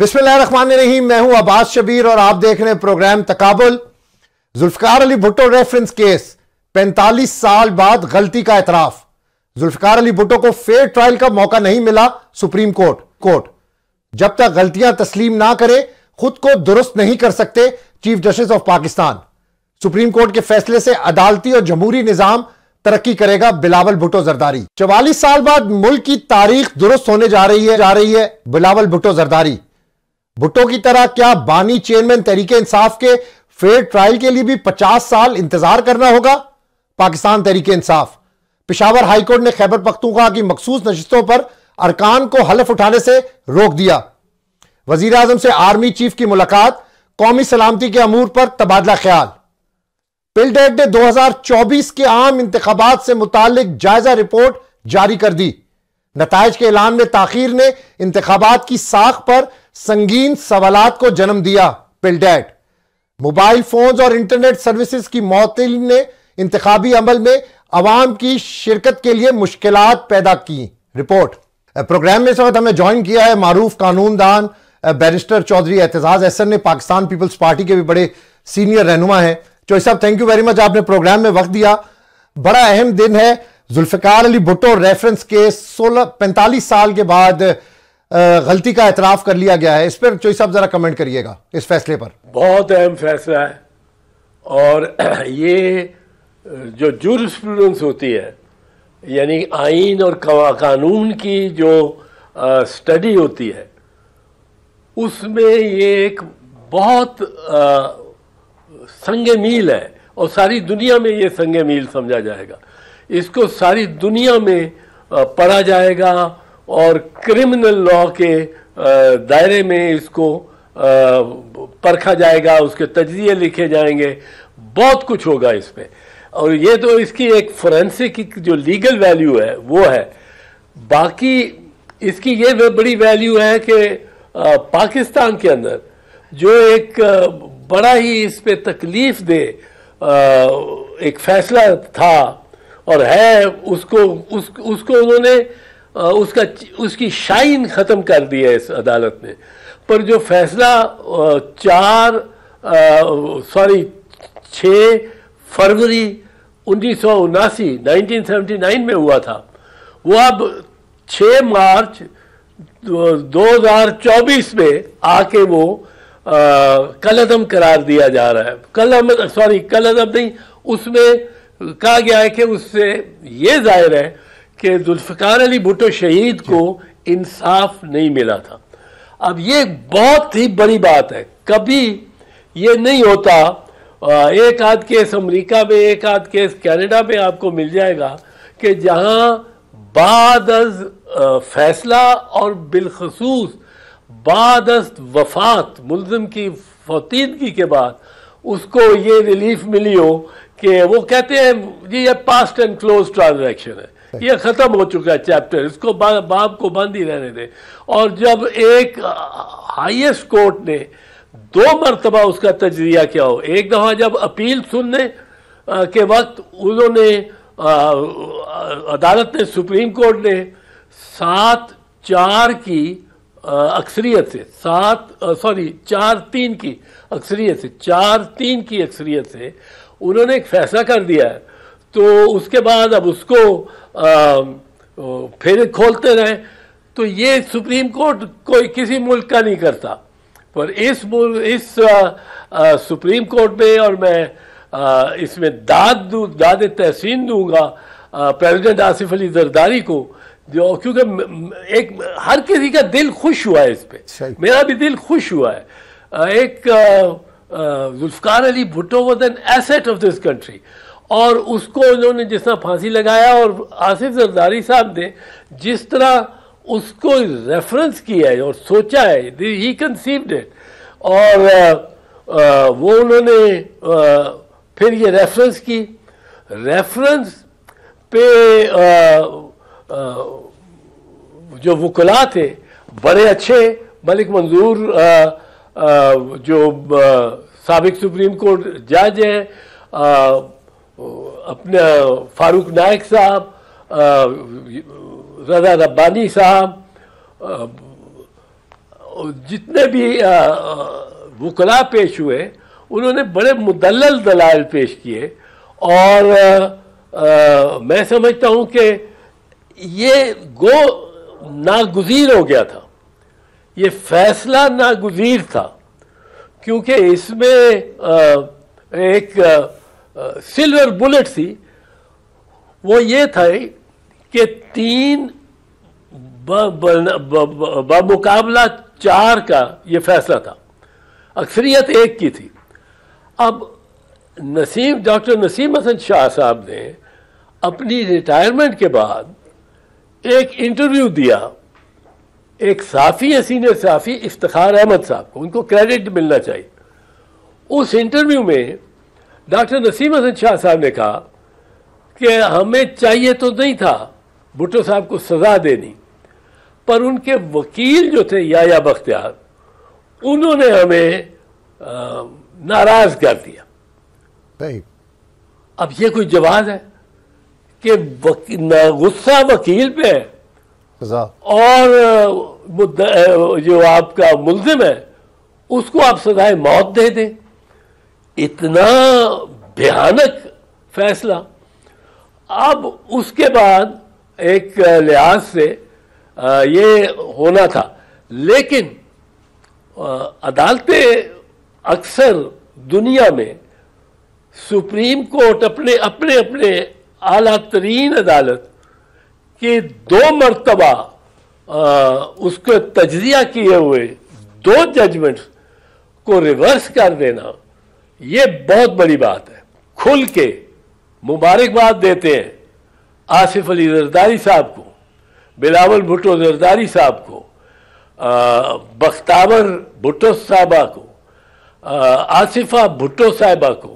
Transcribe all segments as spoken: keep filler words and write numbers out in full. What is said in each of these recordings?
बिस्मिल्लाहिर्रहमानिर्रहीम। मैं हूं अब्बास शबीर और आप देख रहे हैं program Taqabul. Zulfikar Ali Bhutto reference case, पैंतालीस साल बाद गलती का एतराफ। जुल्फिकार अली भुट्टो को फेयर ट्रायल का मौका नहीं मिला। सुप्रीम कोर्ट कोर्ट जब तक गलतियां तस्लीम ना करे खुद को दुरुस्त नहीं कर सकते chief justice of Pakistan. Supreme court के फैसले से अदालती और जमहूरी निजाम तरक्की करेगा। बिलावल भुट्टो जरदारी। चवालीस साल बाद मुल्क की तारीख दुरुस्त होने जा रही है जा रही है बिलावल भुट्टो जरदारी। भुट्टो की तरह क्या बानी चेयरमैन तहरीके इंसाफ के फेयर ट्रायल के लिए भी पचास साल इंतजार करना होगा? पाकिस्तान तहरीके इंसाफ। पेशावर हाईकोर्ट ने खैबर पख्तूनख्वा की मखसूस नशिस्तों पर अरकान को हलफ उठाने से रोक दिया। वजीर आजम से आर्मी चीफ की मुलाकात, कौमी सलामती के अमूर पर तबादला ख्याल। पिलडेट ने दो हजार चौबीस के आम इंतखाबात से मुतालिक जायजा रिपोर्ट जारी कर दी। नताइज के ऐलान में ताखीर ने इंतखाबात की साख पर संगीन सवालात को जन्म दिया। पिलडेट मोबाइल फोन्स और इंटरनेट सर्विसेज की मअतली ने इंतखाबी अमल में अवाम की शिरकत के लिए मुश्किलात पैदा की। रिपोर्ट। प्रोग्राम में इस वक्त हमें ज्वाइन किया है मारूफ कानूनदान बैरिस्टर चौधरी एतजाज अहसन ने, पाकिस्तान पीपल्स पार्टी के भी बड़े सीनियर रहनुमा हैं। चौधरी साहब, थैंक यू वेरी मच, आपने प्रोग्राम में वक्त दिया। बड़ा अहम दिन है, जुल्फिकार अली भुट्टो रेफरेंस केस सोलह पैंतालीस साल के बाद गलती का एतराफ कर लिया गया है। इस पर चौधरी साहब जरा कमेंट करिएगा इस फैसले पर। बहुत अहम फैसला है और ये जो जूरिस्प्रूडेंस होती है, यानी आइन और कानून की जो स्टडी होती है, उसमें ये एक बहुत संगे मील है और सारी दुनिया में ये संगे मील समझा जाएगा। इसको सारी दुनिया में पढ़ा जाएगा और क्रिमिनल लॉ के दायरे में इसको परखा जाएगा, उसके तजज़िये लिखे जाएंगे, बहुत कुछ होगा इसमें। और ये तो इसकी एक फोरेंसिक जो लीगल वैल्यू है वो है। बाकी इसकी ये बड़ी वैल्यू है कि पाकिस्तान के अंदर जो एक बड़ा ही इस पे तकलीफ दे एक फैसला था और है, उसको उस, उसको उन्होंने उसका उसकी शाइन ख़त्म कर दी है इस अदालत ने। पर जो फैसला चार सॉरी छः फरवरी उन्नीस सौ उनासी नाइनटीन सेवेंटी नाइन में हुआ था, वो अब छः मार्च दो हज़ार चौबीस में आके वो कलअदम करार दिया जा रहा है। कलअदम सॉरी कलअदम नहीं, उसमें कहा गया है कि उससे ये जाहिर है कि जुल्फिकार अली भुट्टो शहीद को इंसाफ नहीं मिला था। अब ये बहुत ही बड़ी बात है, कभी ये नहीं होता। एक आध केस अमेरिका में, एक आध केस कनाडा में आपको मिल जाएगा कि जहां बाद अज फैसला और बिलखसूस बाद अज वफात मुल्ज़िम की फौतीदगी के बाद उसको ये रिलीफ मिली हो कि वो कहते हैं जी ये पास्ट एंड क्लोज ट्रांजैक्शन है, ये ख़त्म हो चुका है चैप्टर, इसको बा, बाप को बंद ही रहने दे। और जब एक हाईएस्ट कोर्ट ने दो मरतबा उसका तजज़िया किया हो, एक दफ़ा जब अपील सुनने के वक्त उन्होंने अदालत ने, सुप्रीम कोर्ट ने सात चार की अक्सरियत से सात सॉरी चार तीन की अक्सरियत से चार तीन की अक्सरियत से उन्होंने एक फैसला कर दिया है। तो उसके बाद अब उसको आ, फिर खोलते रहे। तो ये सुप्रीम कोर्ट कोई किसी मुल्क का नहीं करता, पर इस इस आ, आ, सुप्रीम कोर्ट में, और मैं आ, इसमें दाद दूँ दाद तहसीन दूंगा प्रेसिडेंट आसिफ अली जरदारी को, जो क्योंकि एक हर किसी का दिल खुश हुआ है इस पे, मेरा भी दिल खुश हुआ है। एक Zulfikar Ali Bhutto was an asset of this country, और उसको उन्होंने जिस तरह फांसी लगाया और आसिफ जरदारी साहब ने जिस तरह उसको रेफरेंस किया है और सोचा है, ही कंसीव्ड इट, और आ, आ, वो उन्होंने आ, फिर ये रेफरेंस की रेफरेंस पे आ, आ, जो वकला थे बड़े अच्छे, मलिक मंजूर आ, आ, जो साबिक सुप्रीम कोर्ट जज हैं, अपने फारूक नायक साहब, रजा रब्बानी साहब, जितने भी वकला पेश हुए उन्होंने बड़े मुदल्लल दलाइल पेश किए और आ, आ, मैं समझता हूँ कि ये गो नागुज़ीर हो गया था, ये फैसला नागुज़ीर था, क्योंकि इसमें आ, एक आ, सिल्वर बुलेट थी। वो ये था कि तीन बमुकाबला चार का ये फैसला था, अक्सरियत एक की थी। अब नसीम डॉक्टर नसीम हसन शाह साहब ने अपनी रिटायरमेंट के बाद एक इंटरव्यू दिया एक साफ़ी है, सीनियर साफ़ी इफ्तिखार अहमद साहब को, उनको क्रेडिट मिलना चाहिए। उस इंटरव्यू में डॉक्टर नसीम हसन शाह साहब ने कहा कि हमें चाहिए तो नहीं था भुट्टो साहब को सज़ा देनी, पर उनके वकील जो थे याया बख्तियार, उन्होंने हमें नाराज़ कर दिया। सही। अब ये कोई जवाब है कि वकी, गुस्सा वकील पे है और जो आपका मुल्जिम है उसको आप सजाए मौत दे दें। इतना भयानक फैसला। अब उसके बाद एक लिहाज से ये होना था, लेकिन अदालतें अक्सर दुनिया में सुप्रीम कोर्ट अपने अपने अपने आला तरीन अदालत के दो मरतबा उसको तजज़िया किए हुए दो जजमेंट्स को रिवर्स कर देना, ये बहुत बड़ी बात है। खुल के मुबारकबाद देते हैं आसिफ अली जरदारी साहब को, बिलावल भुट्टो जरदारी साहब को, बख्तावर भुट्टो साहबा को, आसिफा भुट्टो साहिबा को,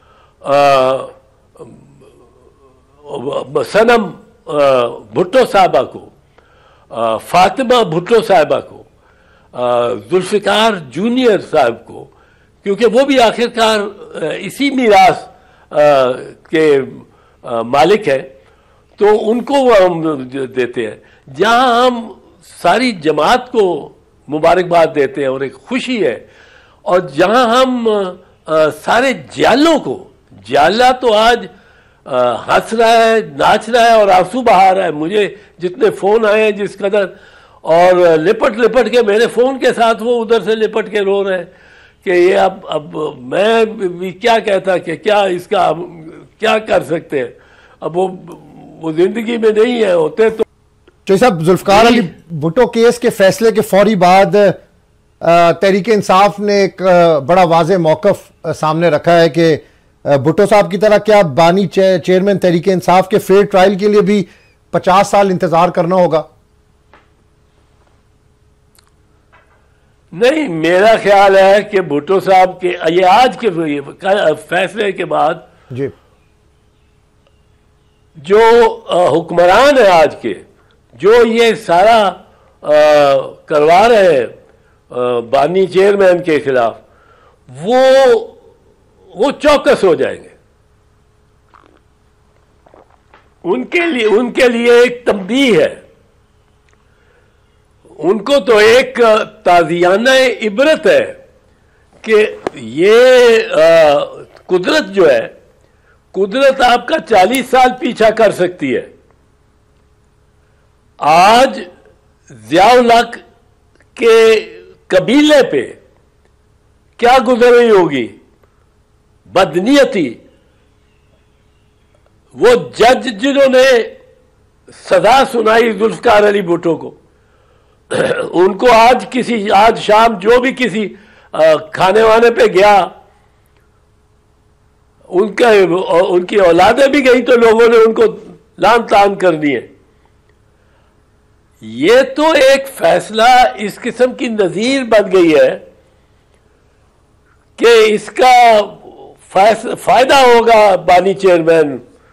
सनम भुट्टो साहिबा को, फातिमा भुट्टो साहिबा को, जुल्फ़िकार जूनियर साहब को, क्योंकि वो भी आखिरकार इसी मीरास के मालिक है, तो उनको हम देते हैं। जहाँ हम सारी जमात को मुबारकबाद देते हैं और एक खुशी है, और जहाँ हम आ, सारे जालों को, जाला तो आज हंस रहा है, नाच रहा है और आंसू बहा रहा है। मुझे जितने फ़ोन आए हैं जिस कदर, और लिपट लिपट के मेरे फ़ोन के साथ वो उधर से लिपट के रो रहे हैं कि ये अब अब मैं भी क्या कहता कि क्या इसका हम क्या कर सकते हैं। अब वो वो ज़िंदगी में नहीं है, होते तो। चौधरी साहब, जुल्फ़िकार अली भुट्टो केस के फैसले के फौरी बाद तहरीक इंसाफ ने एक बड़ा वाज़ेह मौक़िफ़ सामने रखा है कि भुट्टो साहब की तरह क्या बानी चे, चेयरमैन तहरीक इंसाफ के फेयर ट्रायल के लिए भी पचास साल इंतजार करना होगा? नहीं, मेरा ख्याल है कि भुट्टो साहब के ये आज के फैसले के बाद जी जो हुक्मरान है आज के, जो ये सारा आ, करवा रहे हैं बानी चेयरमैन के खिलाफ, वो वो चौकस हो जाएंगे। उनके लिए उनके लिए एक तंबीह है, उनको तो एक ताज़ियाना इबरत है कि ये आ, कुदरत जो है, कुदरत आपका चालीस साल पीछा कर सकती है। आज ज़ियाउल हक के कबीले पे क्या गुजर रही होगी, बदनीयती। वो जज जिन्होंने सजा सुनाई जुल्फ़िकार अली भुट्टो को, उनको आज किसी आज शाम जो भी किसी आ, खाने वाने पे गया, उनका उनकी औलादें भी गई तो लोगों ने उनको लान तान कर दिए। ये तो एक फैसला इस किस्म की नज़ीर बन गई है कि इसका फायदा होगा बानी चेयरमैन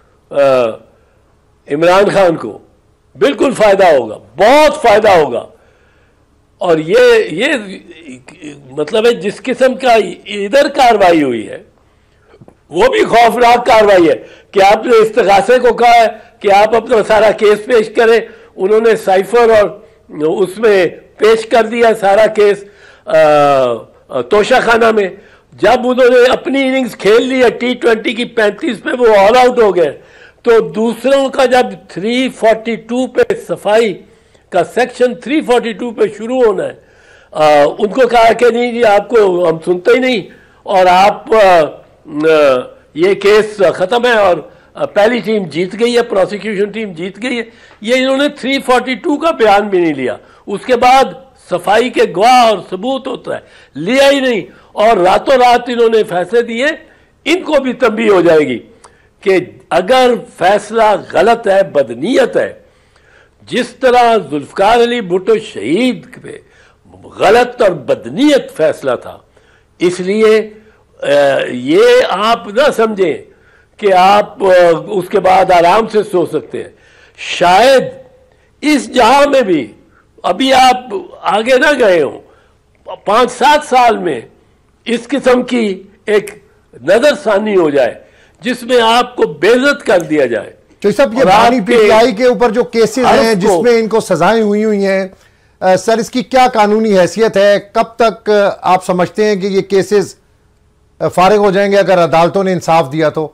इमरान खान को, बिल्कुल फायदा होगा, बहुत फायदा होगा। और ये ये मतलब है जिस किस्म का इधर कार्रवाई हुई है वो भी खौफनाक कार्रवाई है कि आपने इस्तिगासे को कहा है कि आप अपना सारा केस पेश करें। उन्होंने साइफर और उसमें पेश कर दिया सारा केस तोशाखाना में। जब उन्होंने अपनी इनिंग्स खेल ली है टी ट्वेंटी की पैंतीस पे, वो ऑल आउट हो गए, तो दूसरों का जब तीन सौ बयालीस पे सफाई का सेक्शन तीन सौ बयालीस पे शुरू होना है, आ, उनको कहा कि नहीं जी आपको हम सुनते ही नहीं और आप आ, आ, ये केस ख़त्म है और पहली टीम जीत गई है, प्रोसिक्यूशन टीम जीत गई है। ये इन्होंने तीन सौ बयालीस का बयान भी नहीं लिया। उसके बाद सफाई के गवाह और सबूत होता है, लिया ही नहीं, और रातों रात इन्होंने फैसले दिए। इनको भी तंबीह हो जाएगी कि अगर फैसला गलत है, बदनीयत है, जिस तरह जुल्फकार अली भुट्टो शहीद पे गलत और बदनीयत फैसला था, इसलिए ये आप ना समझें कि आप उसके बाद आराम से सो सकते हैं। शायद इस जहां में भी अभी आप आगे ना गए हो, पांच सात साल में इस किस्म की एक नजरसानी हो जाए जिसमें आपको बेइज्जत कर दिया जाए। तो सब ये बानी पीटीआई के ऊपर जो केसेस हैं जिसमें इनको सजाएं हुई हुई हैं, आ, सर इसकी क्या कानूनी हैसियत है? कब तक आप समझते हैं कि ये केसेस फारिग हो जाएंगे अगर अदालतों ने इंसाफ दिया तो?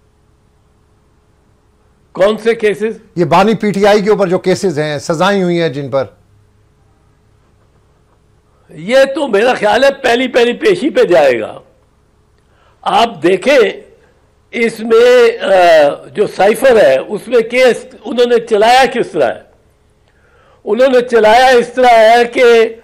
कौन से केसेस? ये बानी पीटीआई के ऊपर जो केसेस हैं, सजाएं हुई हैं जिन पर, ये तो मेरा ख्याल है पहली पहली पेशी पे जाएगा। आप देखें इसमें जो साइफर है उसमें केस उन्होंने चलाया किस तरह है। उन्होंने चलाया इस तरह है कि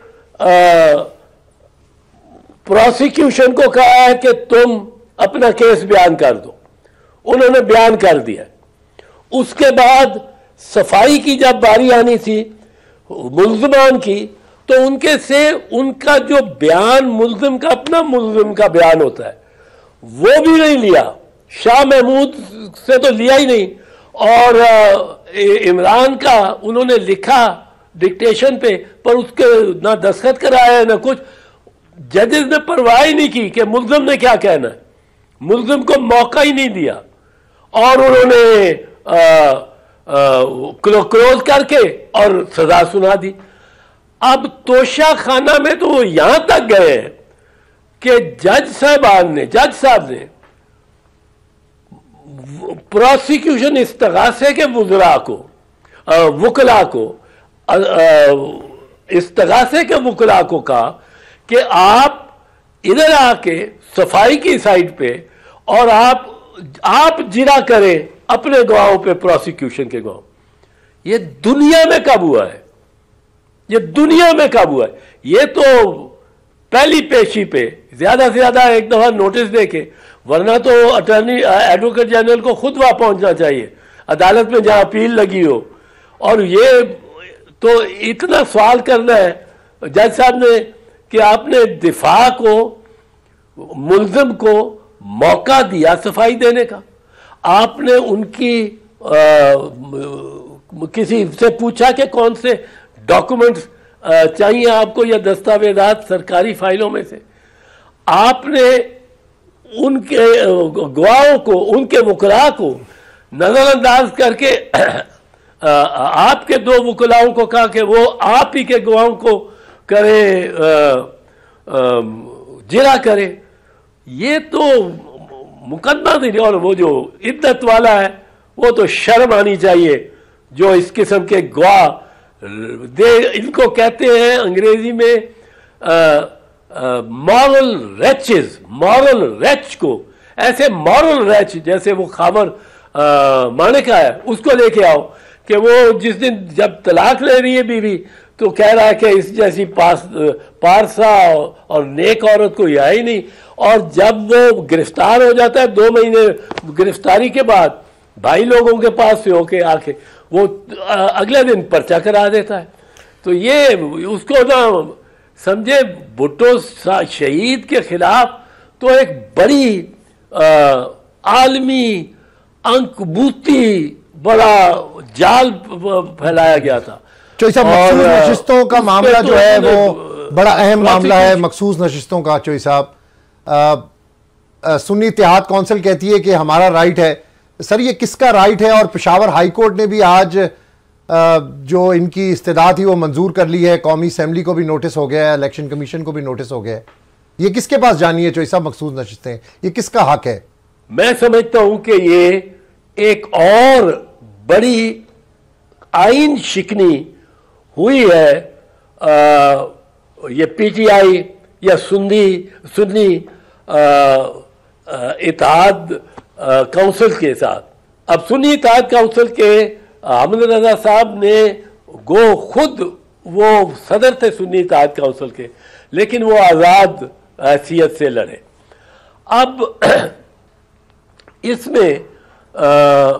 प्रोसिक्यूशन को कहा है कि तुम अपना केस बयान कर दो, उन्होंने बयान कर दिया। उसके बाद सफाई की जब बारी आनी थी मुल्ज़िमान की, तो उनके से उनका जो बयान मुल्ज़िम का अपना मुल्ज़िम का बयान होता है वो भी नहीं लिया, शाह महमूद से तो लिया ही नहीं, और इमरान का उन्होंने लिखा डिक्टेशन पे, पर उसके ना दस्तखत कराया ना कुछ। जजेस ने परवाह ही नहीं की कि मुल्ज़िम ने क्या कहना है, मुल्ज़िम को मौका ही नहीं दिया, और उन्होंने क्लोज करके और सजा सुना दी। अब तोशा खाना में तो वो यहां तक गए कि जज साहबान ने जज साहब ने प्रोसिक्यूशन इस्तगासे के वुज़रा को वकला को इस्तगासे के वकला को कहा कि आप इधर आके सफाई की साइड पे और आप आप जिरा करें अपने गवाहों पे, प्रोसिक्यूशन के गवाह। ये दुनिया में कब हुआ है? ये दुनिया में कब हुआ है? ये तो पहली पेशी पे ज्यादा से ज्यादा एक दफा नोटिस देके, वरना तो अटॉर्नी एडवोकेट जनरल को खुद वहां पहुंचना चाहिए अदालत में जहां अपील लगी हो। और ये तो इतना सवाल करना है जज साहब ने कि आपने दिफा को, मुल्जिम को मौका दिया सफाई देने का, आपने उनकी आ, किसी से पूछा कि कौन से डॉक्यूमेंट्स चाहिए आपको या दस्तावेजात सरकारी फाइलों में से, आपने उनके गवाहों को, उनके वकला को नजरअंदाज करके आपके दो वकलाओं को कहा कि वो आप ही के गवाहों को करे, जिरा करे। ये तो मुकदमा नहीं, और वो जो इद्दत वाला है वो तो शर्म आनी चाहिए जो इस किस्म के गवाह दे। इनको कहते हैं अंग्रेजी में मॉरल रेचेस, मॉरल रेच को, ऐसे मॉरल रेच जैसे वो खाबर माने का है उसको लेके आओ कि वो जिस दिन जब तलाक ले रही है बीवी तो कह रहा है कि इस जैसी पास पारसा और नेक औरत कोई है ही नहीं, और जब वो गिरफ्तार हो जाता है दो महीने गिरफ्तारी के बाद भाई लोगों के पास से होके आके वो अगले दिन पर्चा करा देता है। तो ये उसको ना समझे, भुट्टो शहीद के खिलाफ तो एक बड़ी आलमी अंकबूती बड़ा जाल फैलाया गया था। चोई साहब, मखसूस नशिस्तों का मामला जो है वो बड़ा अहम मामला है, मखसूस नशिस्तों का। चोई साहब, सुन्नी इत्तेहाद कौंसिल कहती है कि हमारा राइट है। सर, ये किसका राइट है? और पेशावर हाई कोर्ट ने भी आज जो इनकी इस्तेदाद थी वो मंजूर कर ली है, कौमी असम्बली को भी नोटिस हो गया है, इलेक्शन कमीशन को भी नोटिस हो गया है। ये किसके पास जानी है चोई साहब मखसूस नशिस्तें, ये किसका हक है? मैं समझता हूं कि ये एक और बड़ी आइन शिकनी हुई है आ, ये पीटीआई या सुन्नी सुन्नी इत्तेहाद काउंसिल के साथ। अब सुन्नी इत्तेहाद काउंसिल के अहमद रजा साहब ने गो खुद वो सदर थे सुन्नी इत्तेहाद काउंसिल के, लेकिन वो आज़ाद हैसियत से लड़े। अब इसमें आ,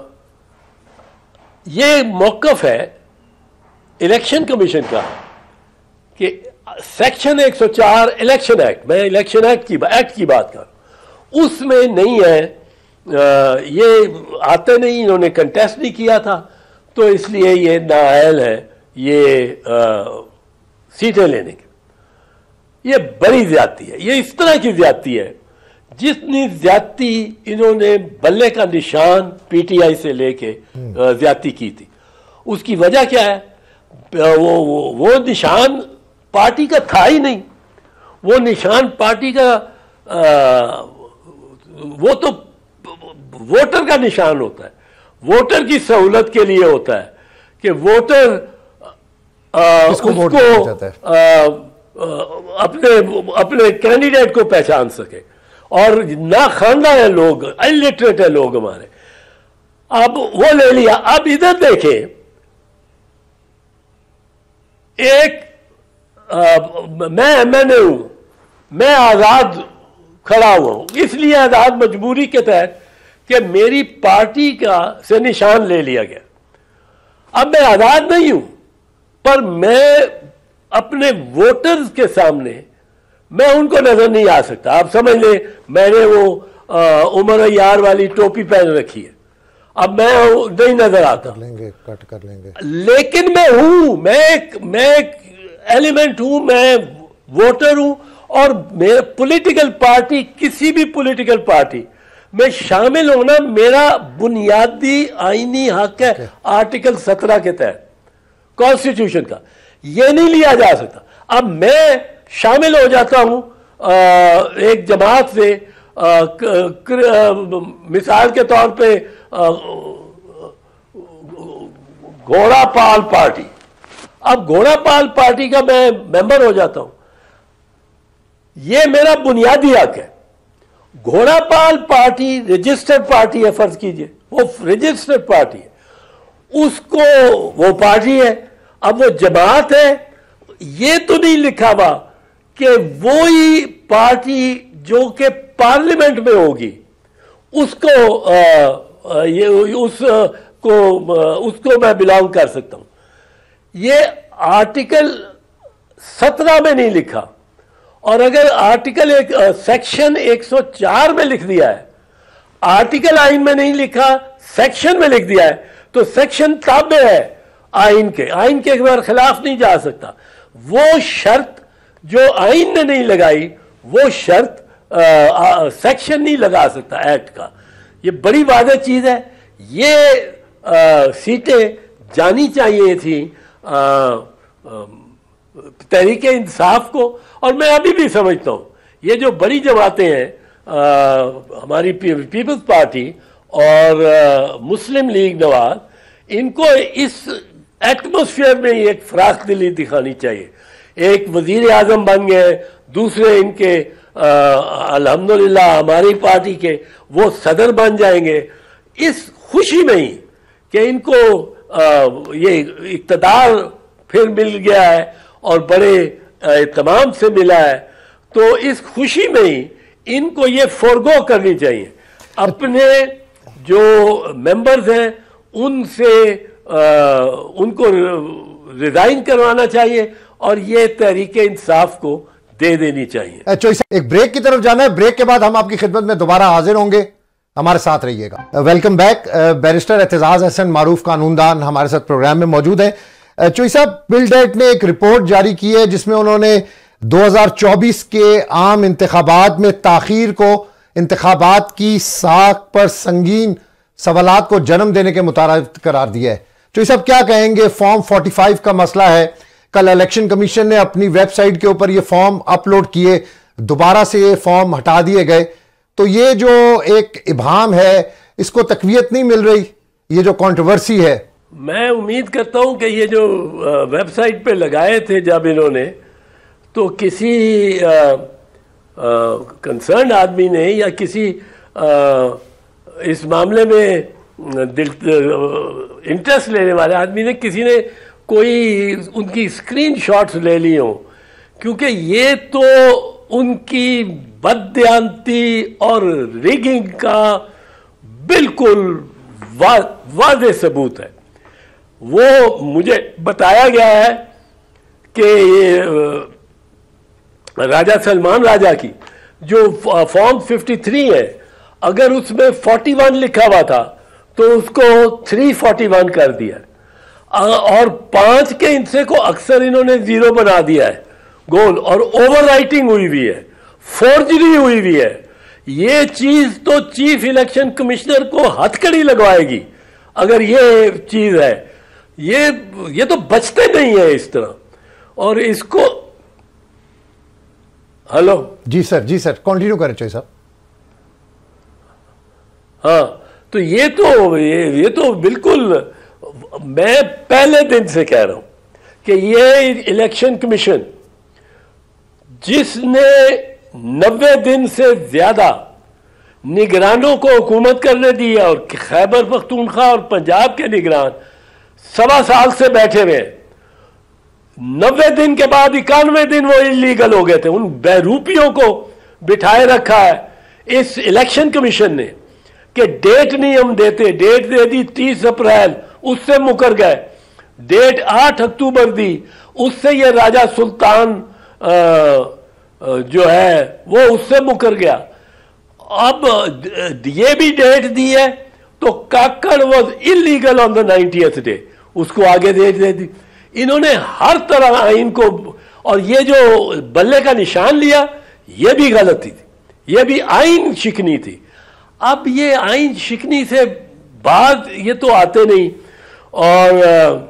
ये मौक़िफ़ है इलेक्शन कमीशन का कि सेक्शन एक सौ चार इलेक्शन एक्ट, मैं इलेक्शन एक्ट की एक्ट की बात कर, उसमें नहीं है, आ, ये आते नहीं, इन्होंने कंटेस्ट नहीं किया था, तो इसलिए ये नाअहल है ये आ, सीटें लेने की। ये बड़ी ज्यादती है, ये इस तरह की ज्यादती है जितनी ज्यादती इन्होंने बल्ले का निशान पीटीआई से लेके ज्यादती की थी। उसकी वजह क्या है? वो वो, वो निशान पार्टी का था ही नहीं, वो निशान पार्टी का आ, वो तो वोटर का निशान होता है, वोटर की सहूलत के लिए होता है कि वोटर आ, उसको आ, आ, अपने अपने कैंडिडेट को पहचान सके। और ना खानदा है लोग, इलिटरेट है लोग हमारे। अब वो ले लिया। अब इधर देखें, एक आ, मैं एमएनए हूं, मैं आजाद खड़ा हुआ हूं, इसलिए आजाद मजबूरी के तहत कि मेरी पार्टी का से निशान ले लिया गया। अब मैं आजाद नहीं हूं, पर मैं अपने वोटर्स के सामने मैं उनको नजर नहीं आ सकता। आप समझ ले, मैंने वो आ, उमर यार वाली टोपी पहन रखी है, अब मैं नहीं नजर आता। कर लेंगे, कट कर लेंगे। लेकिन मैं हूं, मैं एक मैं एक एलिमेंट हूं, मैं वोटर हूं, और मेरा पॉलिटिकल पार्टी, किसी भी पॉलिटिकल पार्टी में शामिल होना मेरा बुनियादी आईनी हक है आर्टिकल सत्रह के तहत कॉन्स्टिट्यूशन का। यह नहीं लिया जा सकता। अब मैं शामिल हो जाता हूं आ, एक जमात से, आ, क, क, आ, मिसाल के तौर पे घोड़ा पाल पार्टी। अब घोड़ा पाल पार्टी का मैं मेंबर हो जाता हूं, यह मेरा बुनियादी हक है। घोड़ा पाल पार्टी रजिस्टर्ड पार्टी है, फर्ज कीजिए वो रजिस्टर्ड पार्टी है, उसको वो पार्टी है। अब वो जमात है, ये तो नहीं लिखा हुआ कि वो ही पार्टी जो कि पार्लियामेंट में होगी उसको आ, आ, ये उसको उसको मैं बिलोंग कर सकता हूं। ये आर्टिकल सत्रह में नहीं लिखा, और अगर आर्टिकल एक सेक्शन एक सौ चार में लिख दिया है, आर्टिकल आइन में नहीं लिखा, सेक्शन में लिख दिया है, तो सेक्शन ताबे है आइन के, आइन के खिलाफ नहीं जा सकता। वो शर्त जो आइन ने नहीं लगाई, वो शर्त आ, आ, सेक्शन नहीं लगा सकता एक्ट का। ये बड़ी वाज़ेह चीज है। ये आ, सीटें जानी चाहिए थी तहरीक इंसाफ को, और मैं अभी भी समझता हूँ ये जो बड़ी जमातें हैं, हमारी पीपल्स पार्टी और आ, मुस्लिम लीग नवाज, इनको इस एटमोस्फेयर में एक फराख दिली दिखानी चाहिए। एक वजीर आजम बन गए, दूसरे इनके अल्हम्दुलिल्लाह हमारी पार्टी के वो सदर बन जाएंगे, इस खुशी में ही कि इनको आ, ये इक़्तिदार फिर मिल गया है और बड़े तमाम से मिला है, तो इस खुशी में ही इनको ये फोरगो करनी चाहिए। अपने जो मेंबर्स हैं उनसे आ, उनको रिजाइन करवाना चाहिए और ये तहरीक इंसाफ को दे देनी चाहिए। एक ब्रेक की तरफ जाना है, ब्रेक के बाद हम आपकी खिदमत में दोबारा हाजिर होंगे, हमारे साथ रहिएगा। Welcome back. Barrister Aitzaz Hasan मारूफ कानूनदान हमारे साथ प्रोग्राम में मौजूद है। चोई साहब, बिलडेट ने एक रिपोर्ट जारी की है जिसमें उन्होंने दो हजार चौबीस के आम इंतखाबात में ताखीर को इंतखाबात की साख पर संगीन सवालात को जन्म देने के मुताबिक करार दिया है। तो ये सब क्या कहेंगे, फॉर्म पैंतालीस का मसला है। कल इलेक्शन कमीशन ने अपनी वेबसाइट के ऊपर ये फॉर्म अपलोड किए, दोबारा से ये फॉर्म हटा दिए गए। तो ये जो एक इबाम है, इसको तकवीयत नहीं मिल रही, ये जो कंट्रोवर्सी है। मैं उम्मीद करता हूं कि ये जो वेबसाइट पे लगाए थे जब इन्होंने, तो किसी कंसर्न आदमी ने या किसी आ, इस मामले में दिल इंटरेस्ट लेने वाले आदमी ने, किसी ने कोई उनकी स्क्रीनशॉट्स ले ली हो, क्योंकि ये तो उनकी बददियानती और रिगिंग का बिल्कुल वा, वाज़ेह सबूत है। वो मुझे बताया गया है कि ये राजा सलमान राजा की जो फॉर्म तिरेपन है, अगर उसमें इकतालीस लिखा हुआ था तो उसको तीन सौ इकतालीस कर दिया, और पांच के हिस्से को अक्सर इन्होंने जीरो बना दिया है गोल, और ओवर राइटिंग हुई हुई है, फोर्जरी हुई हुई है। ये चीज तो चीफ इलेक्शन कमिश्नर को हथकड़ी लगवाएगी अगर ये चीज है। ये ये तो बचते नहीं है इस तरह। और इसको, hello ji sir, ji sir, continue करें चौधरी साहब। हाँ, तो ये तो ये ये तो बिल्कुल, मैं पहले दिन से कह रहा हूं कि ये इलेक्शन कमीशन जिसने नब्बे दिन से ज्यादा निगरानों को हुकूमत करने दी है, और खैबर पख्तूनख्वा और पंजाब के निगरान सवा साल से बैठे हुए हैं, नब्बे दिन के बाद इक्यानवे दिन वो इलीगल हो गए थे। उन बहरूपियों को बिठाए रखा है इस इलेक्शन कमीशन ने कि डेट नहीं हम देते, डेट दे दी तीस अप्रैल, उससे मुकर गए। डेट आठ अक्टूबर दी, उससे ये राजा सुल्तान आ, जो है वो उससे मुकर गया। अब ये भी डेट दी है तो Kakar was illegal on the ninetieth day, उसको आगे डेट दे दी। इन्होंने हर तरह आइन को, और ये जो बल्ले का निशान लिया ये भी गलती थी, ये भी आइन शिकनी थी। अब ये आइन शिकनी से बाद ये तो आते नहीं, और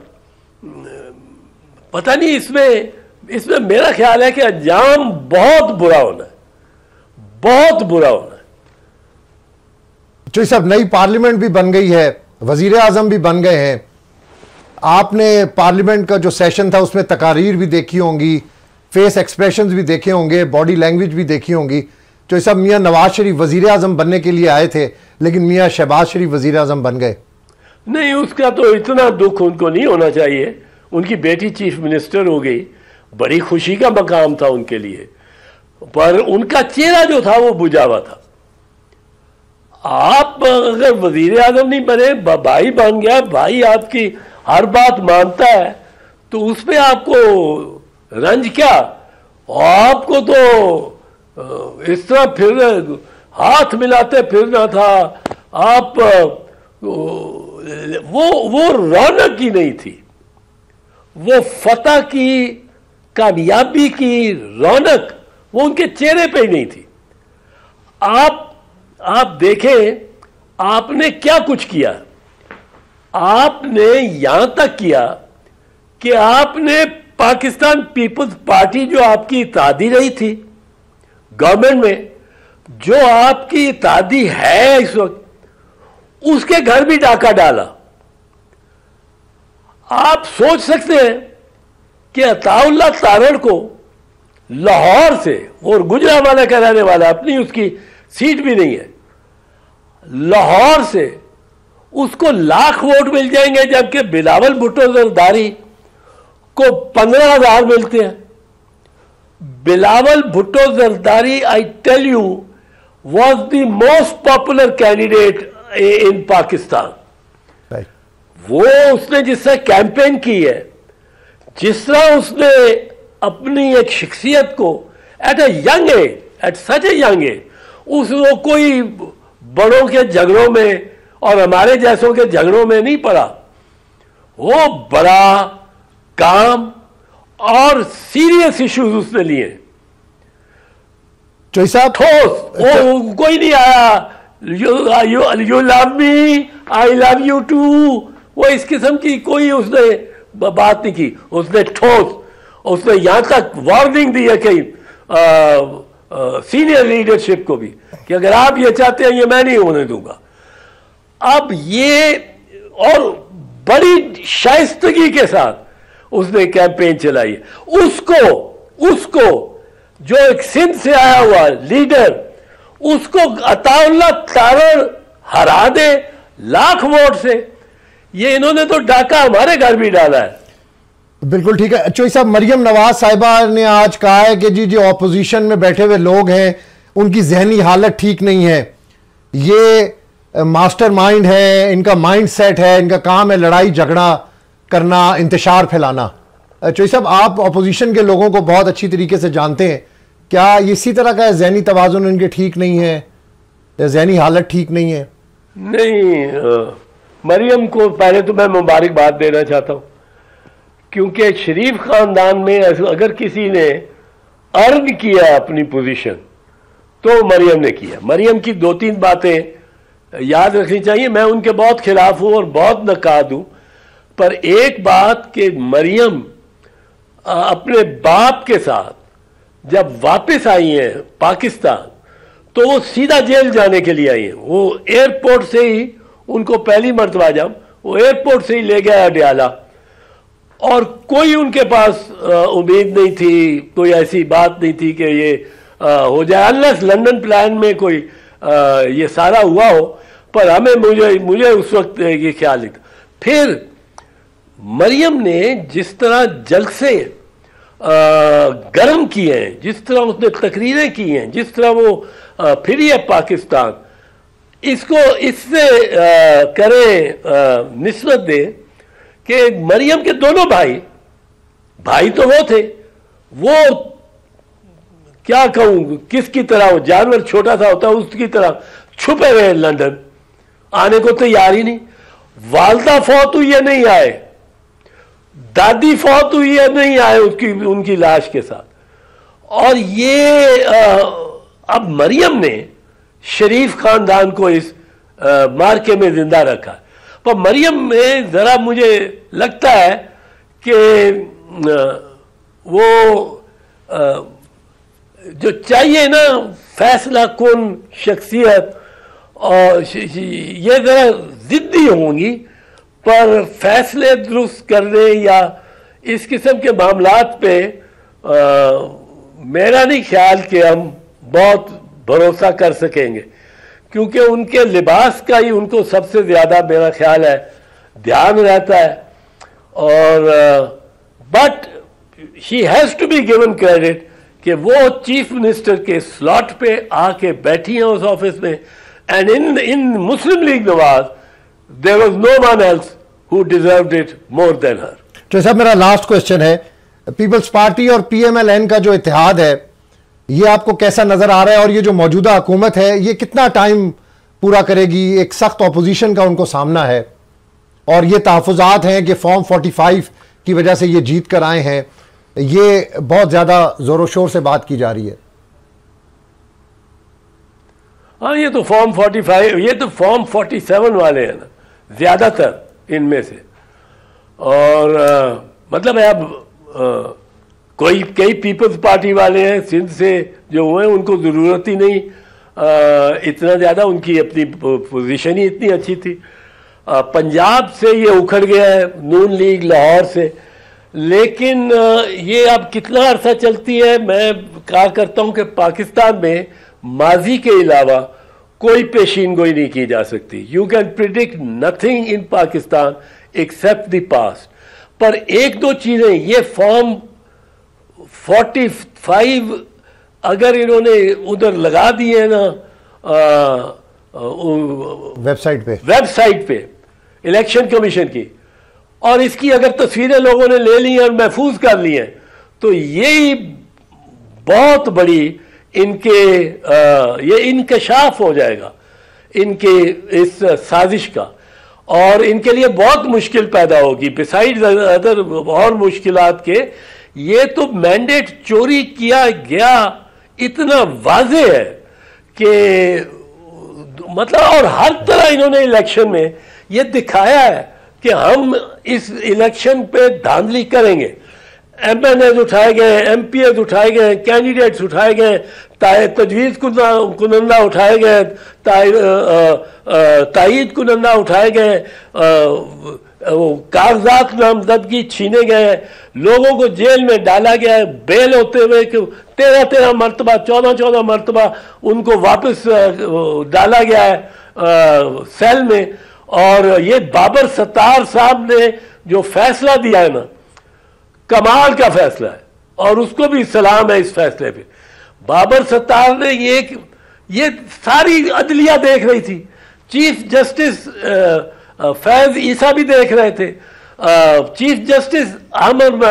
पता नहीं इसमें इसमें मेरा ख्याल है कि अंजाम बहुत बुरा होना है, बहुत बुरा होना है। चौधरी साहब, नई पार्लियामेंट भी बन गई है, वजीर आजम भी बन गए हैं। आपने पार्लियामेंट का जो सेशन था उसमें तकारीर भी देखी होंगी, फेस एक्सप्रेशंस भी देखे होंगे, बॉडी लैंग्वेज भी देखी होंगी। चौधरी साहब, मियां नवाज शरीफ वजीर आजम बनने के लिए आए थे, लेकिन मियां शहबाज शरीफ वजीर आजम बन गए। नहीं, उसका तो इतना दुख उनको नहीं होना चाहिए। उनकी बेटी चीफ मिनिस्टर हो गई, बड़ी खुशी का मकाम था उनके लिए, पर उनका चेहरा जो था वो बुझा हुआ था। आप अगर वजीर आजम नहीं बने, भाई बन गया, भाई आपकी हर बात मानता है, तो उसमें आपको रंज क्या? आपको तो इस तरह फिर हाथ मिलाते फिरना था। आप वो वो रौनक ही नहीं थी, वो फतह की, कामयाबी की रौनक वो उनके चेहरे पे ही नहीं थी। आप आप देखें आपने क्या कुछ किया। आपने यहां तक किया कि आपने पाकिस्तान पीपल्स पार्टी, जो आपकी इत्तेहादी रही थी गवर्नमेंट में, जो आपकी इत्तेहादी है इस वक्त, उसके घर भी डाका डाला। आप सोच सकते हैं कि अताउल्लाह तारड़ को लाहौर से, और गुजरांवाला का रहने वाला, अपनी उसकी सीट भी नहीं है, लाहौर से उसको लाख वोट मिल जाएंगे, जबकि बिलावल भुट्टो जरदारी को पंद्रह हजार मिलते हैं। Bilawal Bhutto Zardari, I tell you, was the most popular candidate in Pakistan. वो उसने जिससे कैंपेन की है, जिस तरह उसने अपनी एक शख्सियत को at a young age, at such a young age, उसको कोई बड़ों के झगड़ों में और हमारे जैसों के झगड़ों में नहीं पड़ा। वो बड़ा काम और सीरियस इश्यूज उसने लिए। चौधरी साहब, ठोस वो कोई नहीं आया, you you you love me, I love you too, वो इस किस्म की कोई उसने बात नहीं की। उसने ठोस, उसने यहां तक वार्निंग दी है कई सीनियर लीडरशिप को भी कि अगर आप ये चाहते हैं ये मैं नहीं होने दूंगा। अब ये और बड़ी शाइस्तगी के साथ उसने कैंपेन चलाई है। उसको उसको जो एक सिंध से आया हुआ लीडर, उसको अताउल्लाह तारड़ हरा दे लाख वोट से। ये इन्होंने तो डाका हमारे घर भी डाला है। बिल्कुल ठीक है। चौधरी साहब, मरियम नवाज साहिबा ने आज कहा है कि जी जो ऑपोजिशन में बैठे हुए लोग हैं उनकी जहनी हालत ठीक नहीं है, ये मास्टर माइंड है, इनका माइंड सेट है, इनका काम है लड़ाई झगड़ा करना, इंतशार फैलाना। चौधरी साहब, आप ऑपोजिशन के लोगों को बहुत अच्छी तरीके से जानते हैं, क्या इसी तरह का जहनी तवाजुन इनके ठीक नहीं है या जहनी हालत ठीक नहीं है? नहीं, आ, मरियम को पहले तो मैं मुबारकबाद देना चाहता हूं, क्योंकि शरीफ खानदान में अगर किसी ने अर्न किया अपनी पोजीशन तो मरियम ने किया। मरियम की दो तीन बातें याद रखनी चाहिए। मैं उनके बहुत खिलाफ हूं और बहुत नकाद हूं, पर एक बात कि मरियम अपने बाप के साथ जब वापस आई हैं पाकिस्तान तो वो सीधा जेल जाने के लिए आई हैं। वो एयरपोर्ट से ही उनको पहली मर्तबा जब वो एयरपोर्ट से ही ले गया अडयाला, और कोई उनके पास उम्मीद नहीं थी, कोई ऐसी बात नहीं थी कि ये आ, हो जाए, अनलेस लंदन प्लान में कोई आ, ये सारा हुआ हो। पर हमें मुझे मुझे उस वक्त ये ख्याल नहीं था। फिर मरियम ने जिस तरह जलसे गर्म किए हैं, जिस तरह उसने तकरीरें की हैं, जिस तरह वो आ, फिरी है पाकिस्तान, इसको इससे करें निस्बत दे कि मरियम के दोनों भाई भाई तो वो थे, वो क्या कहूं किसकी तरह, वो जानवर छोटा सा होता है उसकी तरह छुपे रहे लंदन, आने को तैयार ही नहीं। वालदा फौत हुई है नहीं आए, दादी फौत हुई है नहीं आए उसकी उनकी लाश के साथ। और ये आ, अब मरियम ने शरीफ खानदान को इस आ, मार्के में जिंदा रखा। पर मरियम में जरा मुझे लगता है कि वो आ, जो चाहिए ना फैसला कुन शख्सियत, और ये जरा जिद्दी होंगी, पर फैसले दुरुस्त करने या इस किस्म के मामलात पे आ, मेरा नहीं ख्याल कि हम बहुत भरोसा कर सकेंगे, क्योंकि उनके लिबास का ही उनको सबसे ज़्यादा मेरा ख्याल है ध्यान रहता है। और but she has to be given credit कि वो चीफ मिनिस्टर के स्लॉट पे आके बैठी हैं उस ऑफिस में, and in in Muslim League Nawaz there was no one else who deserved it more than her. तो साहब, मेरा लास्ट क्वेश्चन है, पीपल्स पार्टी और पीएमएलएन का जो इत्तेहाद है ये आपको कैसा नजर आ रहा है, और ये जो मौजूदा हुकूमत है ये कितना टाइम पूरा करेगी? एक सख्त ऑपोजिशन का उनको सामना है, और ये तहफ़्फ़ुज़ात हैं कि फॉर्म पैंतालीस की वजह से ये जीत कर आए हैं, ये बहुत ज्यादा जोरों शोर से बात की जा रही है। हाँ, ये तो फॉर्म पैंतालीस, ये तो फॉर्म सैंतालीस वाले हैं ना ज्यादातर इनमें से। और आ, मतलब है अब आ, कोई कई पीपल्स पार्टी वाले हैं सिंध से जो हुए, उनको ज़रूरत ही नहीं आ, इतना ज़्यादा, उनकी अपनी पोजीशन ही इतनी अच्छी थी। आ, पंजाब से ये उखड़ गया है, नून लीग लाहौर से, लेकिन आ, ये अब कितना अरसा चलती है। मैं कहा करता हूँ कि पाकिस्तान में माजी के अलावा कोई पेशीन गोई नहीं की जा सकती। You can predict nothing in Pakistan except the past. पर एक दो चीज़ें, ये फॉर्म पैंतालीस अगर इन्होंने उधर लगा दिए ना वेबसाइट पे वेबसाइट पे इलेक्शन कमीशन की, और इसकी अगर तस्वीरें लोगों ने ले ली और महफूज कर ली हैं, तो यही बहुत बड़ी इनके आ, ये इंकशाफ हो जाएगा इनके इस साजिश का, और इनके लिए बहुत मुश्किल पैदा होगी। बिसाइड अदर और मुश्किलात के, ये तो मैंडेट चोरी किया गया इतना वाजे है कि मतलब, और हर तरह इन्होंने इलेक्शन में ये दिखाया है कि हम इस इलेक्शन पे धांधली करेंगे। एम एन एज उठाए गए, एम पी एज उठाए गए, कैंडिडेट्स उठाए गए, तजवीज़ कुनंदा उठाए गए, तायद कुनंदा उठाए गए, कागजात नामजदगी छीने गए, लोगों को जेल में डाला गया है बेल होते हुए कि तेरह तेरह मरतबा चौदह चौदह मरतबा उनको वापस डाला गया है आ, सेल में। और ये बाबर सत्तार साहब ने जो फैसला दिया है ना, कमाल का फैसला है और उसको भी सलाम है इस फैसले पे। बाबर सत्तार ने ये ये सारी अदलिया देख रही थी, चीफ जस्टिस फैज ईसा भी देख रहे थे, चीफ जस्टिस अहमद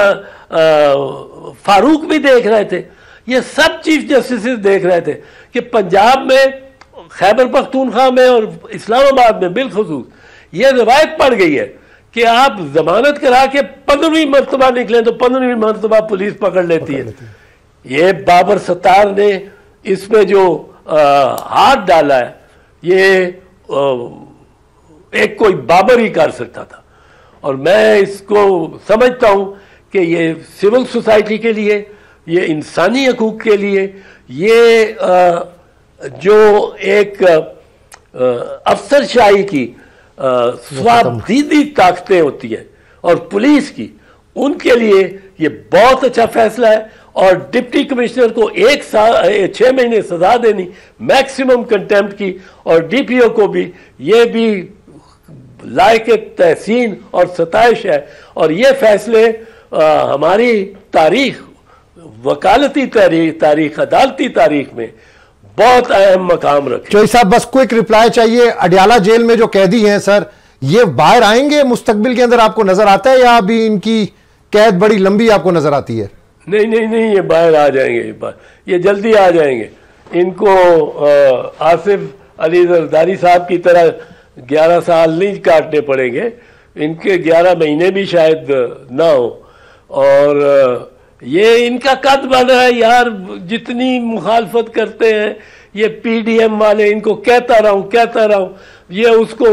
फारूक भी देख रहे थे, ये सब चीफ जस्टिस देख रहे थे कि पंजाब में, खैबर पख्तूनख्वा में और इस्लामाबाद में बिलखुसूस ये रिवायत पड़ गई है कि आप जमानत करा के पंद्रहवीं मरतबा निकले तो पंद्रहवीं मरतबा पुलिस पकड़ लेती है। ये बाबर सत्तार ने इसमें जो आ, हाथ डाला है ये आ, एक कोई बाबर ही कर सकता था। और मैं इसको समझता हूँ कि ये सिविल सोसाइटी के लिए, ये इंसानी हकूक़ के लिए, ये आ, जो एक अफसरशाही की स्वाबदीदी ताकतें होती हैं और पुलिस की, उनके लिए ये बहुत अच्छा फैसला है। और डिप्टी कमिश्नर को एक साल छः महीने सजा देनी मैक्सिमम कंटेम्प्ट की, और डी पी ओ को भी, ये भी लायक तहसीन और सताइश है। और ये फैसले आ, हमारी तारीख, वकालती तारीख, तारीख अदालती तारीख में बहुत अहम मकाम रखे। चौधरी साहब बस क्विक रिप्लाई चाहिए। अडयाला जेल में जो कैदी हैं सर, ये बाहर आएंगे मुस्तकबिल के अंदर, आपको नजर आता है, या अभी इनकी कैद बड़ी लंबी आपको नजर आती है? नहीं नहीं नहीं, ये बाहर आ जाएंगे, ये जल्दी आ जाएंगे। इनको आ, आसिफ अली जरदारी साहब की तरह ग्यारह साल नहीं काटने पड़ेंगे, इनके ग्यारह महीने भी शायद ना हो। और ये इनका कद बना है यार, जितनी मुखालफत करते हैं ये पी डी एम वाले, इनको कहता रहा हूँ कहता रहा हूँ, ये उसको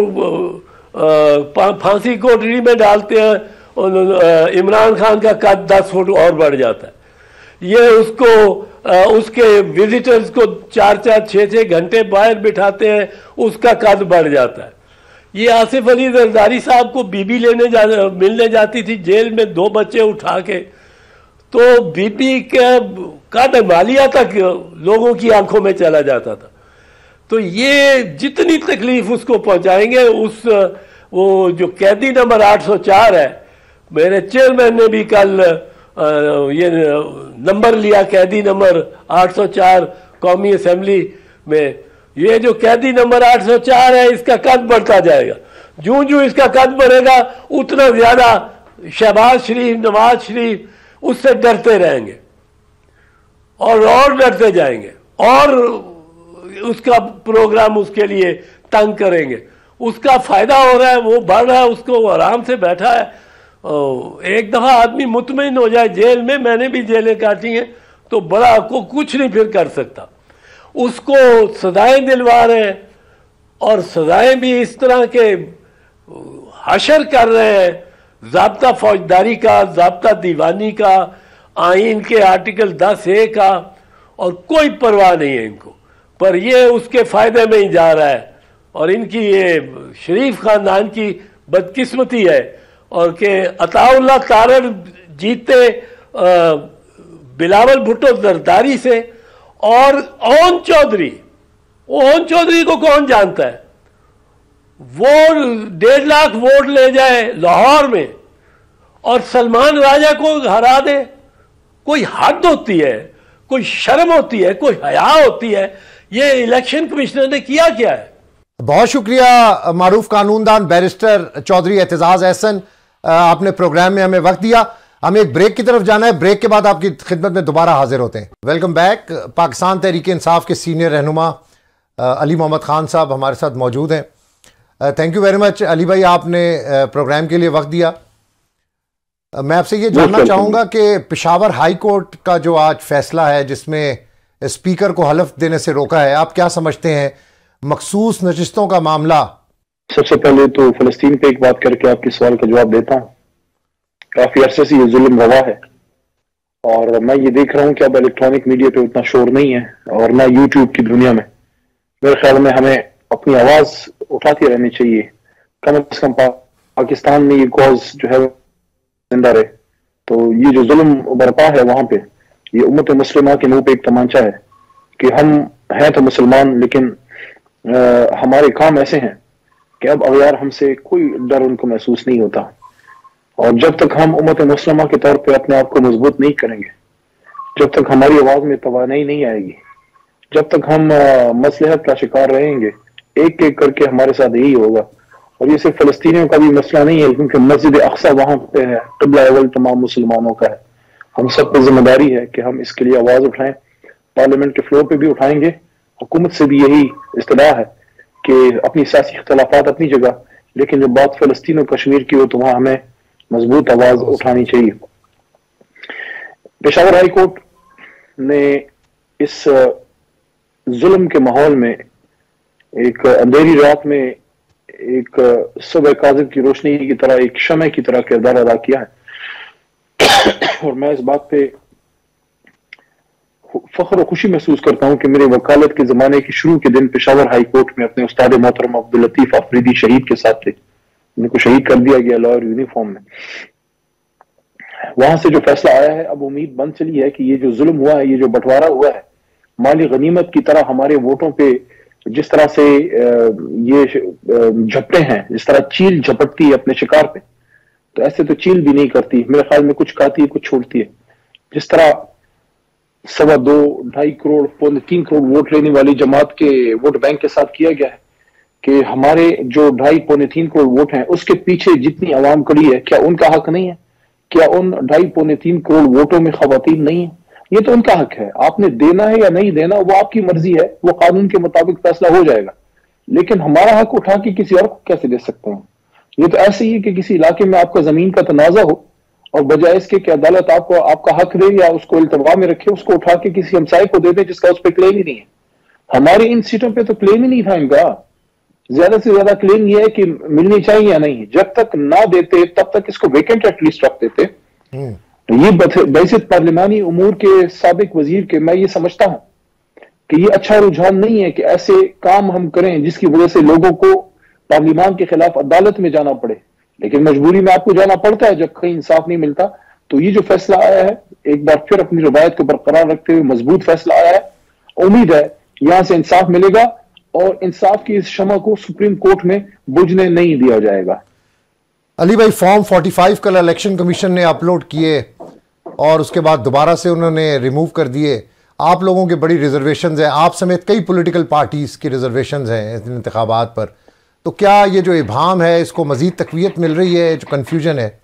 फांसी कोठरी में डालते हैं, इमरान खान का कद दस फुट और बढ़ जाता है। ये उसको आ, उसके विजिटर्स को चार चार छः छः घंटे बाहर बिठाते हैं, उसका कद बढ़ जाता है। ये आसिफ अली जरदारी साहब को बीबी लेने जा मिलने जाती थी जेल में, दो बच्चे उठा के, तो बीबी का कद मालिया तक लोगों की आंखों में चला जाता था। तो ये जितनी तकलीफ उसको पहुंचाएंगे, उस वो जो कैदी नंबर आठ सौ चार है, मेरे चेयरमैन ने भी कल ये नंबर लिया, कैदी नंबर आठ सौ चार कौमी असेंबली में। ये जो कैदी नंबर आठ सौ चार है, इसका कद बढ़ता जाएगा। जूं जूं इसका कद बढ़ेगा उतना ज्यादा शहबाज शरीफ, नवाज शरीफ उससे डरते रहेंगे और और डरते जाएंगे और उसका प्रोग्राम उसके लिए तंग करेंगे। उसका फायदा हो रहा है, वो बढ़ रहा है, उसको आराम से बैठा है। एक दफा आदमी मुतमईन हो जाए जेल में, मैंने भी जेलें काटी हैं, तो बड़ा को कुछ नहीं फिर कर सकता। उसको सजाएं दिलवा रहे हैं और सजाएं भी इस तरह के हशर कर रहे हैं, ज़ाब्ता फौजदारी का, ज़ाब्ता दीवानी का, आइन के आर्टिकल दस ए का, और कोई परवाह नहीं है इनको। पर ये उसके फ़ायदे में ही जा रहा है। और इनकी ये शरीफ ख़ानदान की बदकिस्मती है और कि अताउल्लाह तारड़ जीते बिलावल भुट्टो जरदारी से, और ओन चौधरी, ओन चौधरी को कौन जानता है, वो डेढ़ लाख वोट ले जाए लाहौर में और सलमान राजा को हरा दे। कोई हद होती है, कोई शर्म होती है, कोई हया होती है। ये इलेक्शन कमिश्नर ने किया क्या है? बहुत शुक्रिया मारूफ कानूनदान बैरिस्टर चौधरी एतजाज एहसन, आपने प्रोग्राम में हमें वक्त दिया। हमें एक ब्रेक की तरफ जाना है, ब्रेक के बाद आपकी खिदमत में दोबारा हाजिर होते हैं। Welcome back. पाकिस्तान तहरीक इंसाफ के सीनियर रहनुमा अली मोहम्मद खान साहब हमारे साथ मौजूद हैं। Thank you very much Ali भाई, आपने प्रोग्राम के लिए वक्त दिया। मैं आपसे ये जानना चाहूँगा कि पेशावर हाई कोर्ट का जो आज फैसला है जिसमें स्पीकर को हलफ देने से रोका है, आप क्या समझते हैं? मखसूस नशिस्तों का मामला सबसे पहले तो फलस्तीन पे एक बात करके आपके सवाल का जवाब देता हूँ। काफी अरसे से ये जुल्म रवा है और मैं ये देख रहा हूँ कि अब इलेक्ट्रॉनिक मीडिया पे उतना शोर नहीं है और ना यूट्यूब की दुनिया में। मेरे ख्याल में हमें अपनी आवाज उठाती रहनी चाहिए। कम अज कम पाकिस्तान में ये कॉज जो है जिंदा रहे। तो ये जो जुल्म बरपा है वहां पे, ये उम्मत मुस्लिमा के मुंह पे एक तमांचा है कि हम हैं तो मुसलमान, लेकिन आ, हमारे काम ऐसे हैं कि अब अगयार हमसे कोई डर उनको महसूस नहीं होता। और जब तक हम उम्मत मुस्लिमा के तौर पे अपने आप को मजबूत नहीं करेंगे, जब तक हमारी आवाज में तवानाई नहीं आएगी, जब तक हम मसलहत का शिकार रहेंगे, एक एक करके हमारे साथ यही होगा। और ये सिर्फ फलस्तीनियों का भी मसला नहीं है, क्योंकि मस्जिद अक्सा वहां पे है, क़िबला अव्वल तमाम मुसलमानों का है। हम सब पर जिम्मेदारी है कि हम इसके लिए आवाज उठाएं। पार्लियामेंट के फ्लोर पे भी उठाएंगे। हुकूमत से भी यही इस्तदा है कि अपनी सियासी इख्तलाफात अपनी जगह, लेकिन जब बात फलस्तीन और कश्मीर की हो तो वहां हमें मजबूत आवाज उठानी चाहिए। पेशावर हाई कोर्ट ने इस जुल्म के माहौल में एक अंधेरी रात में एक सुबह काज़िब की रोशनी की तरह, एक शमए की तरह किरदार अदा किया है। और मैं इस बात पे फख्र और खुशी महसूस करता हूं कि मेरे वकालत के जमाने के शुरू के दिन पेशावर हाई कोर्ट में अपने उस्ताद मोहतरम अब्दुल लतीफ आफरीदी शहीद के साथ थे। उनको शहीद कर दिया गया लॉयर यूनिफॉर्म में। वहां से जो फैसला आया है, अब उम्मीद बन चली है कि ये जो जुल्म हुआ है, ये जो बंटवारा हुआ है, माली गनीमत की तरह हमारे वोटों पे जिस तरह से ये झपटे हैं, जिस तरह चील झपटती है अपने शिकार पे, तो ऐसे तो चील भी नहीं करती। मेरे ख्याल में कुछ खाती है, कुछ छोड़ती है। जिस तरह सवा दो ढाई करोड़ पौने तीन करोड़ वोट लेने वाली जमात के वोट बैंक के साथ किया गया है कि हमारे जो ढाई पौने तीन करोड़ वोट हैं, उसके पीछे जितनी आवाम खड़ी है, क्या उनका हक नहीं है? क्या उन ढाई पौने तीन करोड़ वोटों में खवातीन नहीं है? ये तो उनका हक है। आपने देना है या नहीं देना, वो आपकी मर्जी है, वो कानून के मुताबिक फैसला हो जाएगा। लेकिन हमारा हक उठा के किसी और को कैसे दे सकते हैं? ये तो ऐसे ही है कि किसी इलाके में आपका जमीन का तनाजा हो और बजाय इसके कि अदालत आपको आपका हक दे या उसको इल्तवा में रखे, उसको उठा के किसी हमसाये को दे दे जिसका उस पर क्लेम ही नहीं है। हमारी इन सीटों पर तो क्लेम ही नहीं था इनका। ज्यादा से ज्यादा क्लेम ये है कि मिलनी चाहिए या नहीं। जब तक ना देते तब तक इसको वेकेंट एटलीस्ट रख देते। तो ये बहसियत पार्लिमानी उमूर के साबिक वजीर के मैं ये समझता हूं कि ये अच्छा रुझान नहीं है कि ऐसे काम हम करें जिसकी वजह से लोगों को पार्लिमान के खिलाफ अदालत में जाना पड़े। लेकिन मजबूरी में आपको जाना पड़ता है जब कहीं इंसाफ नहीं मिलता। तो ये जो फैसला आया है, एक बार फिर अपनी रवायत को बरकरार रखते हुए मजबूत फैसला आया है। उम्मीद है यहां से इंसाफ मिलेगा और इंसाफ की इस शमा को सुप्रीम कोर्ट में बुझने नहीं दिया जाएगा। अली भाई, फॉर्म पैंतालीस कल इलेक्शन कमीशन ने अपलोड किए और उसके बाद दोबारा से उन्होंने रिमूव कर दिए। आप लोगों की बड़ी रिजर्वेशंस हैं, आप समेत कई पॉलिटिकल पार्टीज की रिजर्वेशंस हैं इन इंतखाबात पर। तो क्या ये जो इबाम है इसको मजीद तकवीयत मिल रही है, जो कन्फ्यूजन है?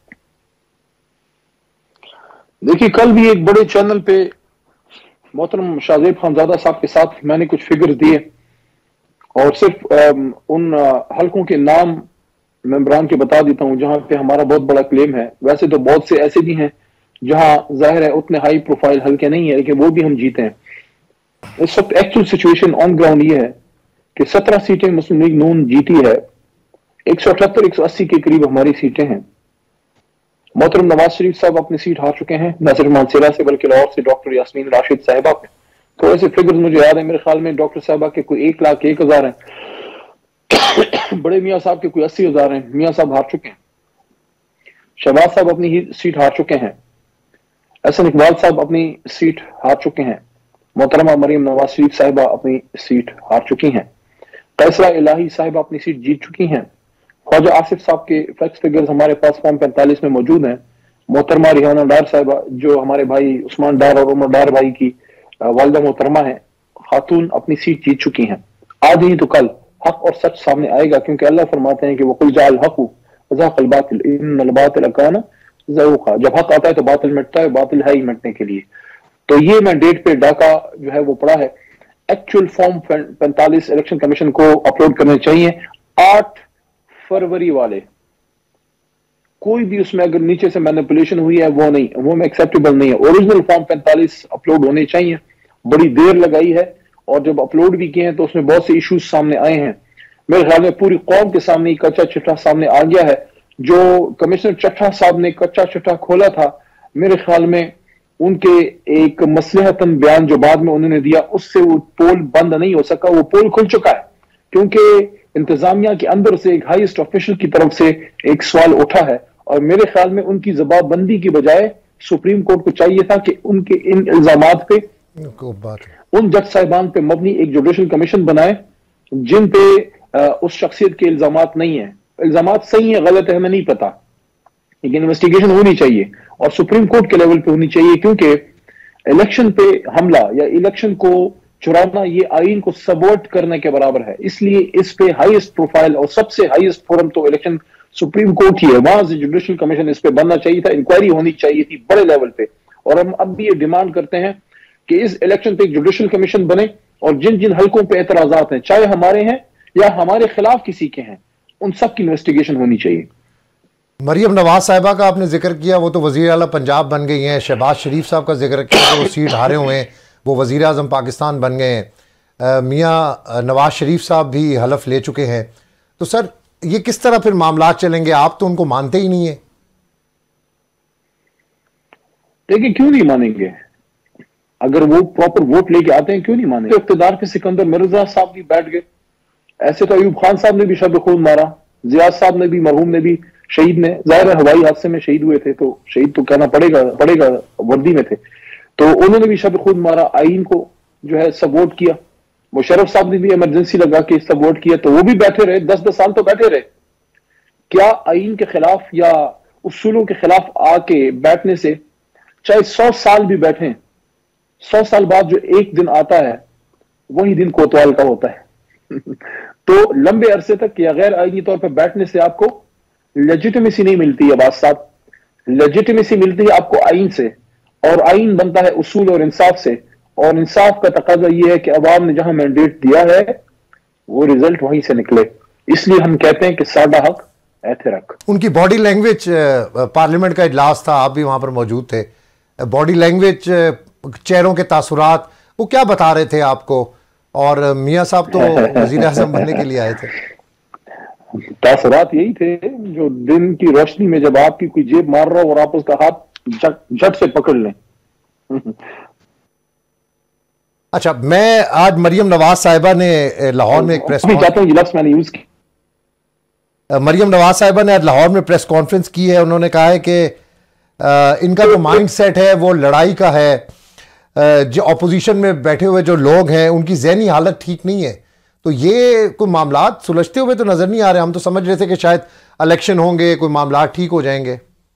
देखिए, कल भी एक बड़े चैनल पे मोहतरम शाहजेब खानजादा साहब के साथ मैंने कुछ फिगर्स दिए और सिर्फ उन हल्कों के नाम मेंबरान के बता देता हूं जहां पे हमारा बहुत बड़ा क्लेम है। वैसे तो बहुत से ऐसे भी हैं जहां जाहिर है उतने हाई प्रोफाइल हल्के नहीं है, लेकिन वो भी हम जीते हैं। इस वक्त एक्चुअल सिचुएशन ऑन ग्राउंड ये है कि सत्रह सीटें मुस्लिम लीग नून जीती है। एक सौ अठहत्तर एक सौ अस्सी के करीब हमारी सीटें हैं। मोहतरम नवाज शरीफ साहब अपनी सीट हार चुके हैं, न सिर्फ मानसेरा से बल्कि लाहौर से डॉक्टर यास्मीन राशिद साहिबा पे। थोड़े से फिगर्स मुझे याद है, मेरे ख्याल में डॉक्टर साहिबा के कोई एक लाख एक हजार है, बड़े मियाँ साहब के कोई अस्सी हजार हैं। मियाँ साहब हार चुके हैं। शहबाज साहब अपनी सीट हार चुके हैं। एहसन इकबाल साहब अपनी सीट हार चुके हैं। मोहतरमा मरीम नवाज शरीफ साहिबा अपनी सीट हार चुकी हैं। कैसरा इलाही साहिबा अपनी सीट जीत चुकी हैं। ख्वाजा आसिफ साहब के फैक्स फिगर्स हमारे पास फॉर्म पैंतालीस में मौजूद हैं। मोहतरमा रिहाना डार साहिबा, जो हमारे भाई उस्मान डार और उमर डार भाई की वालिदा मोहतरमा है, खातून अपनी सीट जीत चुकी हैं। आज ही तो कल हक और सच सामने आएगा, क्योंकि अल्लाह फरमाते हैं कि वो कुल जाल हक वज़ाक़ल बातिल इन्नल बातिल काना ज़हूक़ा। जब हक आता है तो बातिल मिटता है, बातिल है ही मिटने के लिए। तो ये मैं डेट पे डाका जो है वो पढ़ा है। एक्चुअल फॉर्म पैंतालीस इलेक्शन कमीशन को अपलोड करने चाहिए आठ फरवरी वाले। कोई भी उसमें अगर नीचे से मैनिपुलेशन हुई है वो नहीं, वो में एक्सेप्टेबल नहीं है। ओरिजिनल फॉर्म पैंतालीस अपलोड होने चाहिए। बड़ी देर लगाई है और जब अपलोड भी किए हैं तो उसमें बहुत से इश्यूज सामने आए हैं। मेरे ख्याल में पूरी कौम के सामने कच्चा चिट्ठा सामने आ गया है। जो कमिश्नर चट्टा साहब ने कच्चा चिट्ठा खोला था, मेरे ख्याल में उनके एक मसलहतन बयान जो बाद में उन्होंने दिया, उससे वो पोल बंद नहीं हो सका। वो पोल खुल चुका है क्योंकि इंतजामिया के अंदर से एक हाईएस्ट ऑफिशियल की तरफ से एक सवाल उठा है, और मेरे ख्याल में उनकी जवाबबंदी की बजाय सुप्रीम कोर्ट को चाहिए था कि उनके इन इल्जामात पे, उन जज साहिबान पे मबनी एक जुडिशल कमीशन बनाए जिन पे आ, उस शख्सियत के इल्जामात नहीं है। इल्जामात सही है गलत है हमें नहीं पता, लेकिन इन्वेस्टिगेशन होनी चाहिए और सुप्रीम कोर्ट के लेवल पे होनी चाहिए, क्योंकि इलेक्शन पे हमला या इलेक्शन को चुराना ये आईन को सबवर्ट करने के बराबर है। इसलिए इस पे हाईएस्ट प्रोफाइल और सबसे हाईएस्ट फोरम तो इलेक्शन सुप्रीम कोर्ट ही है, वहां से जुडिशल कमीशन इस पे बनना चाहिए था, इंक्वायरी होनी चाहिए थी बड़े लेवल पे। और हम अब भी ये डिमांड करते हैं कि इस इलेक्शन पे एक जुडिशल कमीशन बने और जिन जिन हल्कों पे एतराजात हैं, चाहे हमारे हैं या हमारे खिलाफ किसी के हैं, उन सब की इन्वेस्टिगेशन होनी चाहिए। मरियम नवाज साहिबा का आपने जिक्र किया, वो तो वजीर आला पंजाब बन गई हैं। शहबाज शरीफ साहब का जिक्र किया, वो सीट हारे हुए हैं, वो वजीर आज़म पाकिस्तान बन गए हैं। मियाँ नवाज शरीफ साहब भी हलफ ले चुके हैं। तो सर ये किस तरह फिर मामला चलेंगे? आप तो उनको मानते ही नहीं है। देखिए क्यों नहीं मानेंगे, अगर वो प्रॉपर वोट लेके आते हैं क्यों नहीं मानेंगे। तो इख्तिदार पे सिकंदर मिर्जा साहब भी बैठ गए, ऐसे तो अयूब खान साहब ने भी शब खून मारा, जियाद साहब ने भी, मरहूम ने भी, शहीद ने, जाहिर है हवाई हादसे में शहीद हुए थे तो शहीद तो कहना पड़ेगा पड़ेगा वर्दी में थे, तो उन्होंने भी शब खून मारा, आईन को जो है सपोर्ट किया। मुशर्रफ साहब ने भी इमरजेंसी लगा के सपोर्ट किया, तो वो भी बैठे रहे, दस दस साल तो बैठे रहे। क्या आईन के खिलाफ या उसूलों के खिलाफ आके बैठने से, चाहे सौ साल भी बैठे, सौ साल बाद जो एक दिन आता है वही दिन कोतवाल का होता है। तो लंबे अरसे तक या गैर आईनी तौर पर बैठने से आपको लेजिटिमेसी नहीं मिलती है। बात साहब, लेजिटिमेसी मिलती है आपको आईन से, और आईन बनता है उसूल और इंसाफ से, और इंसाफ का तकाजा यह है कि अवाम ने जहां मैंडेट दिया है वो रिजल्ट वहीं से निकले। इसलिए हम कहते हैं कि साडा हक ऐथे रख। उनकी बॉडी लैंग्वेज, पार्लियामेंट का इजलास था, आप भी वहां पर मौजूद थे, बॉडी लैंग्वेज, चेहरों के तासुरात, वो क्या बता रहे थे आपको? और मियां साहब तो वजीर आज़म बनने के लिए आए थे। तासुरात यही थे जो दिन की रोशनी में जब आपकी कोई जेब मार रहा हो और आप उसका हाथ झट से पकड़ लें। अच्छा, मैं आज मरियम नवाज साहिबा ने लाहौर में एक प्रेस कॉन्फ्रेंस मैंने यूज की मरियम नवाज साहिबा ने आज लाहौर में प्रेस कॉन्फ्रेंस की है। उन्होंने कहा है कि इनका जो माइंड सेट है वो लड़ाई का है। जो अपोजिशन में बैठे हुए जो लोग हैं उनकी ज़हनी हालत ठीक नहीं है। तो ये कोई मामलात सुलझते हुए तो नजर नहीं आ रहे। हम तो समझ रहे थे कि शायद इलेक्शन होंगे, कोई मामलात ठीक हो जाएंगे।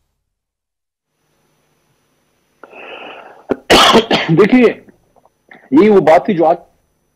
देखिए यही वो बात थी जो आज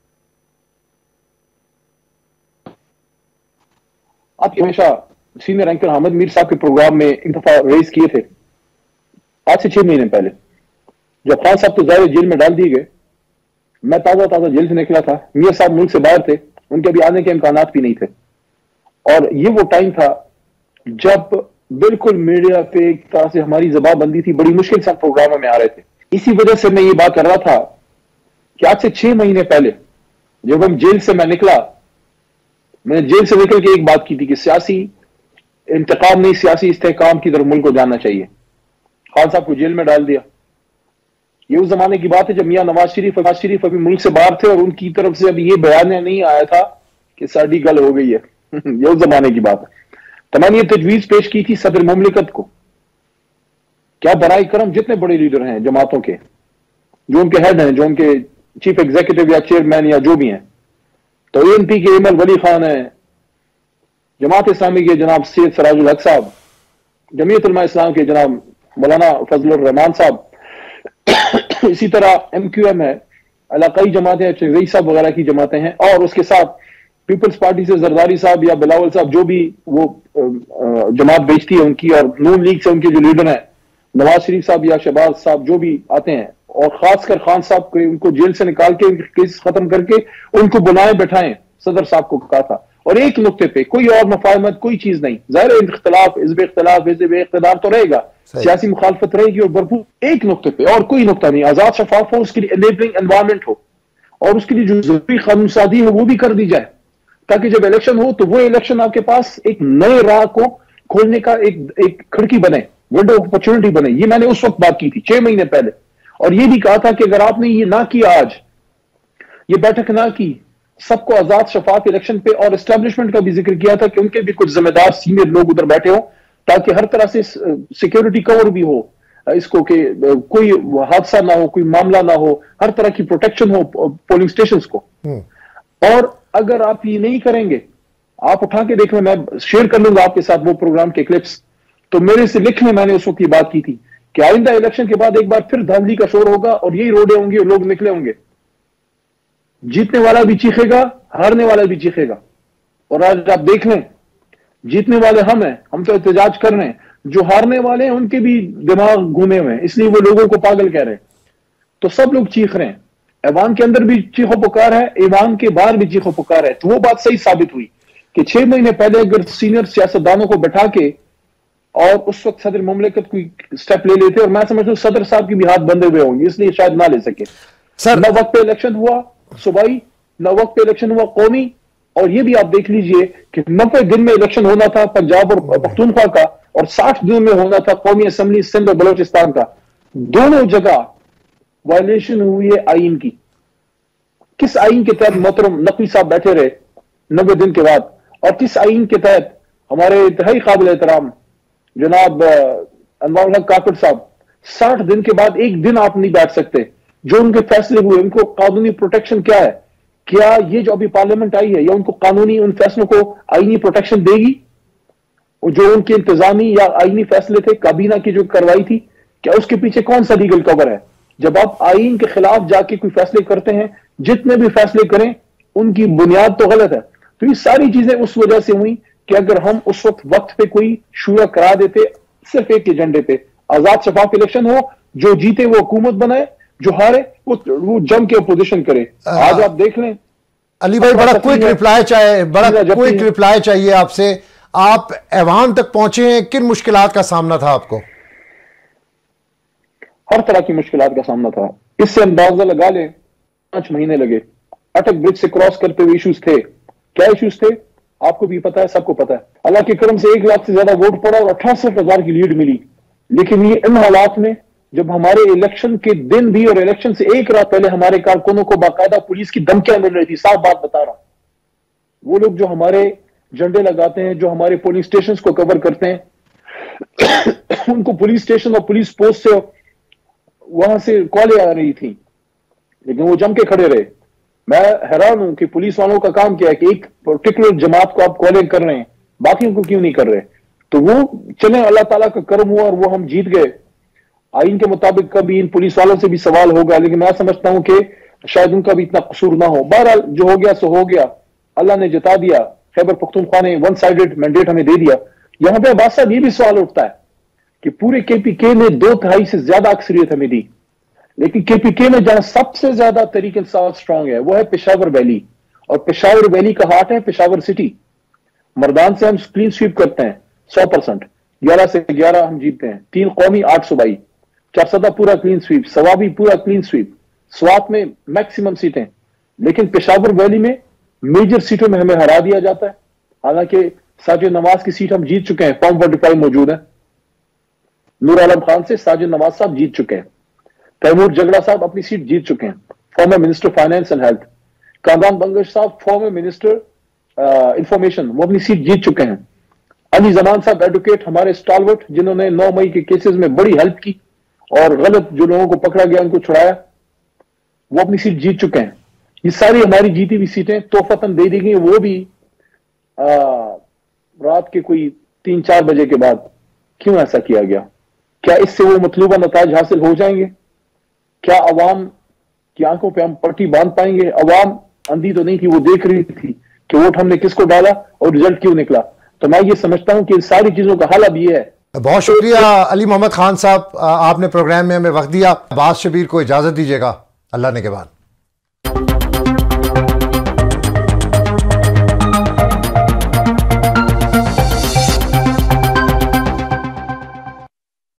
आप हमेशा सीनियर एंकर हामिद मीर साहब के प्रोग्राम में एक दफा रेज किए थे, आज से छह महीने पहले, जब खान साहब तो जाहिर जेल में डाल दिए गए। मैं ताजा ताजा जेल से निकला था, मियां साहब मुल्क से बाहर थे, उनके अभी आने के इम्कानात भी नहीं थे। और ये वो टाइम था जब बिल्कुल मीडिया पे एक तरह से हमारी जबाबंदी थी, बड़ी मुश्किल से प्रोग्रामों में आ रहे थे। इसी वजह से मैं ये बात कर रहा था कि आज से छह महीने पहले जब हम जेल से मैं निकला, मैंने जेल से निकल के एक बात की थी कि सियासी इंतकाम नहीं, सियासी इस्तेहकाम की तरफ मुल्क को जाना चाहिए। खान साहब को जेल में डाल दिया। ये उस जमाने की बात है जब मियां नवाज शरीफ नवाज शरीफ अभी मुल्क से बाहर थे और उनकी तरफ से अभी ये बयान नहीं आया था कि साड़ी गल हो गई है। ये उस जमाने की बात है। तो मैंने ये तजवीज पेश की थी सदर मुमलिकत को, क्या बराए करम जितने बड़े लीडर हैं जमातों के, जो उनके हेड हैं, जो उनके चीफ एग्जीक्यूटिव या चेयरमैन या जो भी हैं, तो ए एन पी के इमल वली खान है, जमात इस्लामी के जनाब सैयद सराजुल हक साहब, जमीयत उलमा इस्लाम के जनाब मौलाना फजलुर रहमान साहब, इसी तरह एम क्यू एम है, इलाकाई जमातें, चंगई साहब वगैरह की जमातें हैं, और उसके साथ पीपल्स पार्टी से जरदारी साहब या बिलावल साहब, जो भी वो जमात बेचती है उनकी, और नून लीग से उनके जो लीडर हैं नवाज शरीफ साहब या शहबाज साहब जो भी आते हैं, और खासकर खान साहब को उनको जेल से निकाल के उनके केस खत्म करके उनको बुलाए बैठाएं, सदर साहब को कहा था। और एक नुक्ते पे कोई और मफाहमत कोई चीज नहीं, जाहिर है इख्तलाफ हिज़्ब इख्तलाफ हिज़्ब इक़्तिदार तो रहेगा, सियासी मुखालफत रहेगी और भरपूर। एक नुक्ते पे और कोई नुक्ता नहीं, आजाद शफाफ हो, उसके लिए एनेबलिंग एनवायरमेंट हो, और उसके लिए जो जरूरी कानून साजी है वो भी कर दी जाए, ताकि जब इलेक्शन हो तो वो इलेक्शन आपके पास एक नए राह को खोलने का एक एक खिड़की बने, विंडो ऑफ अपॉर्चुनिटी बने। ये मैंने उस वक्त बात की थी छह महीने पहले, और ये भी कहा था कि अगर आपने ये ना किया, आज ये बैठक ना की, सबको आजाद शफाफ इलेक्शन पे, और एस्टेब्लिशमेंट का भी जिक्र किया था कि उनके भी कुछ जिम्मेदार सीनियर लोग उधर बैठे हो, ताकि हर तरह से सिक्योरिटी कवर भी हो इसको, कि कोई हादसा ना हो, कोई मामला ना हो, हर तरह की प्रोटेक्शन हो पोलिंग स्टेशंस को। और अगर आप ये नहीं करेंगे, आप उठा के देख लें, मैं शेयर कर लूंगा आपके साथ वो प्रोग्राम के क्लिप्स, तो मेरे से लिख लें, मैंने उस वक्त की बात की थी कि आइंदा इलेक्शन के बाद एक बार फिर धांधली का शोर होगा और यही रोडे होंगी और लोग निकले होंगे, जीतने वाला भी चीखेगा, हारने वाला भी चीखेगा। और आज आप देख लें, जीतने वाले हम हैं, हम तो एहतजाज कर रहे हैं, जो हारने वाले हैं उनके भी दिमाग घूमे हुए हैं, इसलिए वो लोगों को पागल कह रहे हैं। तो सब लोग चीख रहे हैं, ऐवान के अंदर भी चीखो पुकार है, ऐवान के बाहर भी चीखो पुकार है। तो वो बात सही साबित हुई कि छह महीने पहले अगर सीनियर सियासतदानों को बैठा के और उस वक्त सदर मुमलिकत कोई स्टेप ले लेते, और मैं समझता हूं सदर साहब की भी हाथ बंधे हुए होंगे, इसलिए शायद ना ले सके। सर न वक्त पे इलेक्शन हुआ सूबाई, न वक्त पे इलेक्शन हुआ कौमी, और ये भी आप देख लीजिए कि नब्बे दिन में इलेक्शन होना था पंजाब और पख्तूनख्वा का, और साठ दिन में होना था कौमी असम्बली सिंध और बलोचिस्तान का। दोनों जगह वायलेशन हुई है आइन की। किस आइन के तहत मोहतरम नकवी साहब बैठे रहे नब्बे दिन के बाद, और किस आइन के तहत हमारे इंतहाई काबिल एहतराम जनाब अनवारुल हक काकड़ साहब साठ दिन के बाद एक दिन आप नहीं बैठ सकते। जो उनके फैसले हुए, उनको कानूनी प्रोटेक्शन क्या है? क्या ये जो अभी पार्लियामेंट आई है, या उनको कानूनी उन फैसलों को आईनी प्रोटेक्शन देगी? जो उनके इंतजामी या आईनी फैसले थे, काबीना की जो कार्रवाई थी, क्या उसके पीछे कौन सा लीगल कवर है? जब आप आईन के खिलाफ जाके कोई फैसले करते हैं, जितने भी फैसले करें उनकी बुनियाद तो गलत है। तो ये सारी चीजें उस वजह से हुई कि अगर हम उस वक्त वक्त पे कोई शुरा करा देते, सिर्फ एक एजेंडे पे, आजाद शफाफ इलेक्शन हो, जो जीते वो हुकूमत बनाए, जो हारे वो वो जम के अपोजिशन करे। आज आप देख लें अली भाई, बड़ा क्विक रिप्लाई चाहिए, बड़ा क्विक रिप्लाई चाहिए आपसे। आप ऐवान तक पहुंचे हैं, किन मुश्किलात का सामना था आपको? हर तरह की मुश्किलात का सामना था। इससे अंदाजा लगा ले, पांच महीने लगे। अटक ब्रिज से क्रॉस करते हुए इश्यूज थे। क्या इश्यूज थे आपको भी पता है, सबको पता है। अल्लाह के करम से एक लाख से ज्यादा वोट पड़ा और अठासठ हजार की लीड मिली। लेकिन ये इन हालात में, जब हमारे इलेक्शन के दिन भी और इलेक्शन से एक रात पहले हमारे कारकुनों को बाकायदा पुलिस की धमकियां मिल रही थी, साफ बात बता रहा, वो लोग जो हमारे झंडे लगाते हैं, जो हमारे पुलिस स्टेशन को कवर करते हैं उनको पुलिस स्टेशन और पुलिस पोस्ट से वहां से कॉलें आ रही थी, लेकिन वो जम के खड़े रहे। मैं हैरान हूं कि पुलिस वालों का काम क्या है कि एक पर्टिकुलर जमात को आप कॉलिंग कर रहे हैं, बाकियों को क्यों नहीं कर रहे? तो वो चले, अल्लाह ताला का करम हुआ और वो हम जीत गए। आइन के मुताबिक कभी इन पुलिस वालों से भी सवाल होगा, लेकिन मैं समझता हूं कि शायद उनका भी इतना कसूर ना हो। बहरहाल जो हो गया सो हो गया, अल्लाह ने जिता दिया। खैबर पख्तूनख्वा ने वन साइडेड मैंडेट हमें दे दिया। यहां पे अब्बास साहब ये भी सवाल उठता है कि पूरे केपीके ने दो तिहाई से ज्यादा अक्सरियत हमें दी, लेकिन केपीके में जहां सबसे ज्यादा तहरीक इंसाफ स्ट्रांग है वो है पेशावर वैली, और पेशावर वैली का हार्ट है पेशावर सिटी। मर्दान से हम क्लीन स्वीप करते हैं सौ परसेंट, ग्यारह से ग्यारह हम जीतते हैं, तीन कौमी आठ सूबाई, चारसदा पूरा क्लीन स्वीप, सवाबी पूरा क्लीन स्वीप, स्वात में मैक्सिमम सीटें। लेकिन पेशावर वैली में मेजर सीटों में हमें हरा दिया जाता है। हालांकि साजिद नवाज की सीट हम जीत चुके हैं, फॉर्म फोर्टी फाइव मौजूद है। नूर आलम खान से साजिद नवाज साहब जीत चुके हैं। तैमूर जगड़ा साहब अपनी सीट जीत चुके हैं, former minister finance and health. Kamran Bangash साहब फॉर्मर मिनिस्टर इंफॉर्मेशन, वो अपनी सीट जीत चुके हैं। अली जमान साहब एडवोकेट, हमारे स्टालवर्ट, जिन्होंने नौ मई के केसेस में बड़ी हेल्प की और गलत जो लोगों को पकड़ा गया उनको छुड़ाया, वो अपनी सीट जीत चुके हैं। ये सारी हमारी जीती हुई सीटें तोहफतन दे दी गई, वो भी आ, रात के कोई तीन चार बजे के बाद। क्यों ऐसा किया गया? क्या इससे वो मतलूबा नताज हासिल हो जाएंगे? क्या अवाम की आंखों पे हम पट्टी बांध पाएंगे? अवाम अंधी तो नहीं थी, वो देख रही थी कि वोट हमने किसको डाला और रिजल्ट क्यों निकला। तो मैं ये समझता हूं कि इन सारी चीजों का हल अब ये है। बहुत शुक्रिया अली मोहम्मद खान साहब, आपने प्रोग्राम में हमें वक्त दिया। अब्बास शबीर को इजाजत दीजिएगा, अल्लाह ने के बाद।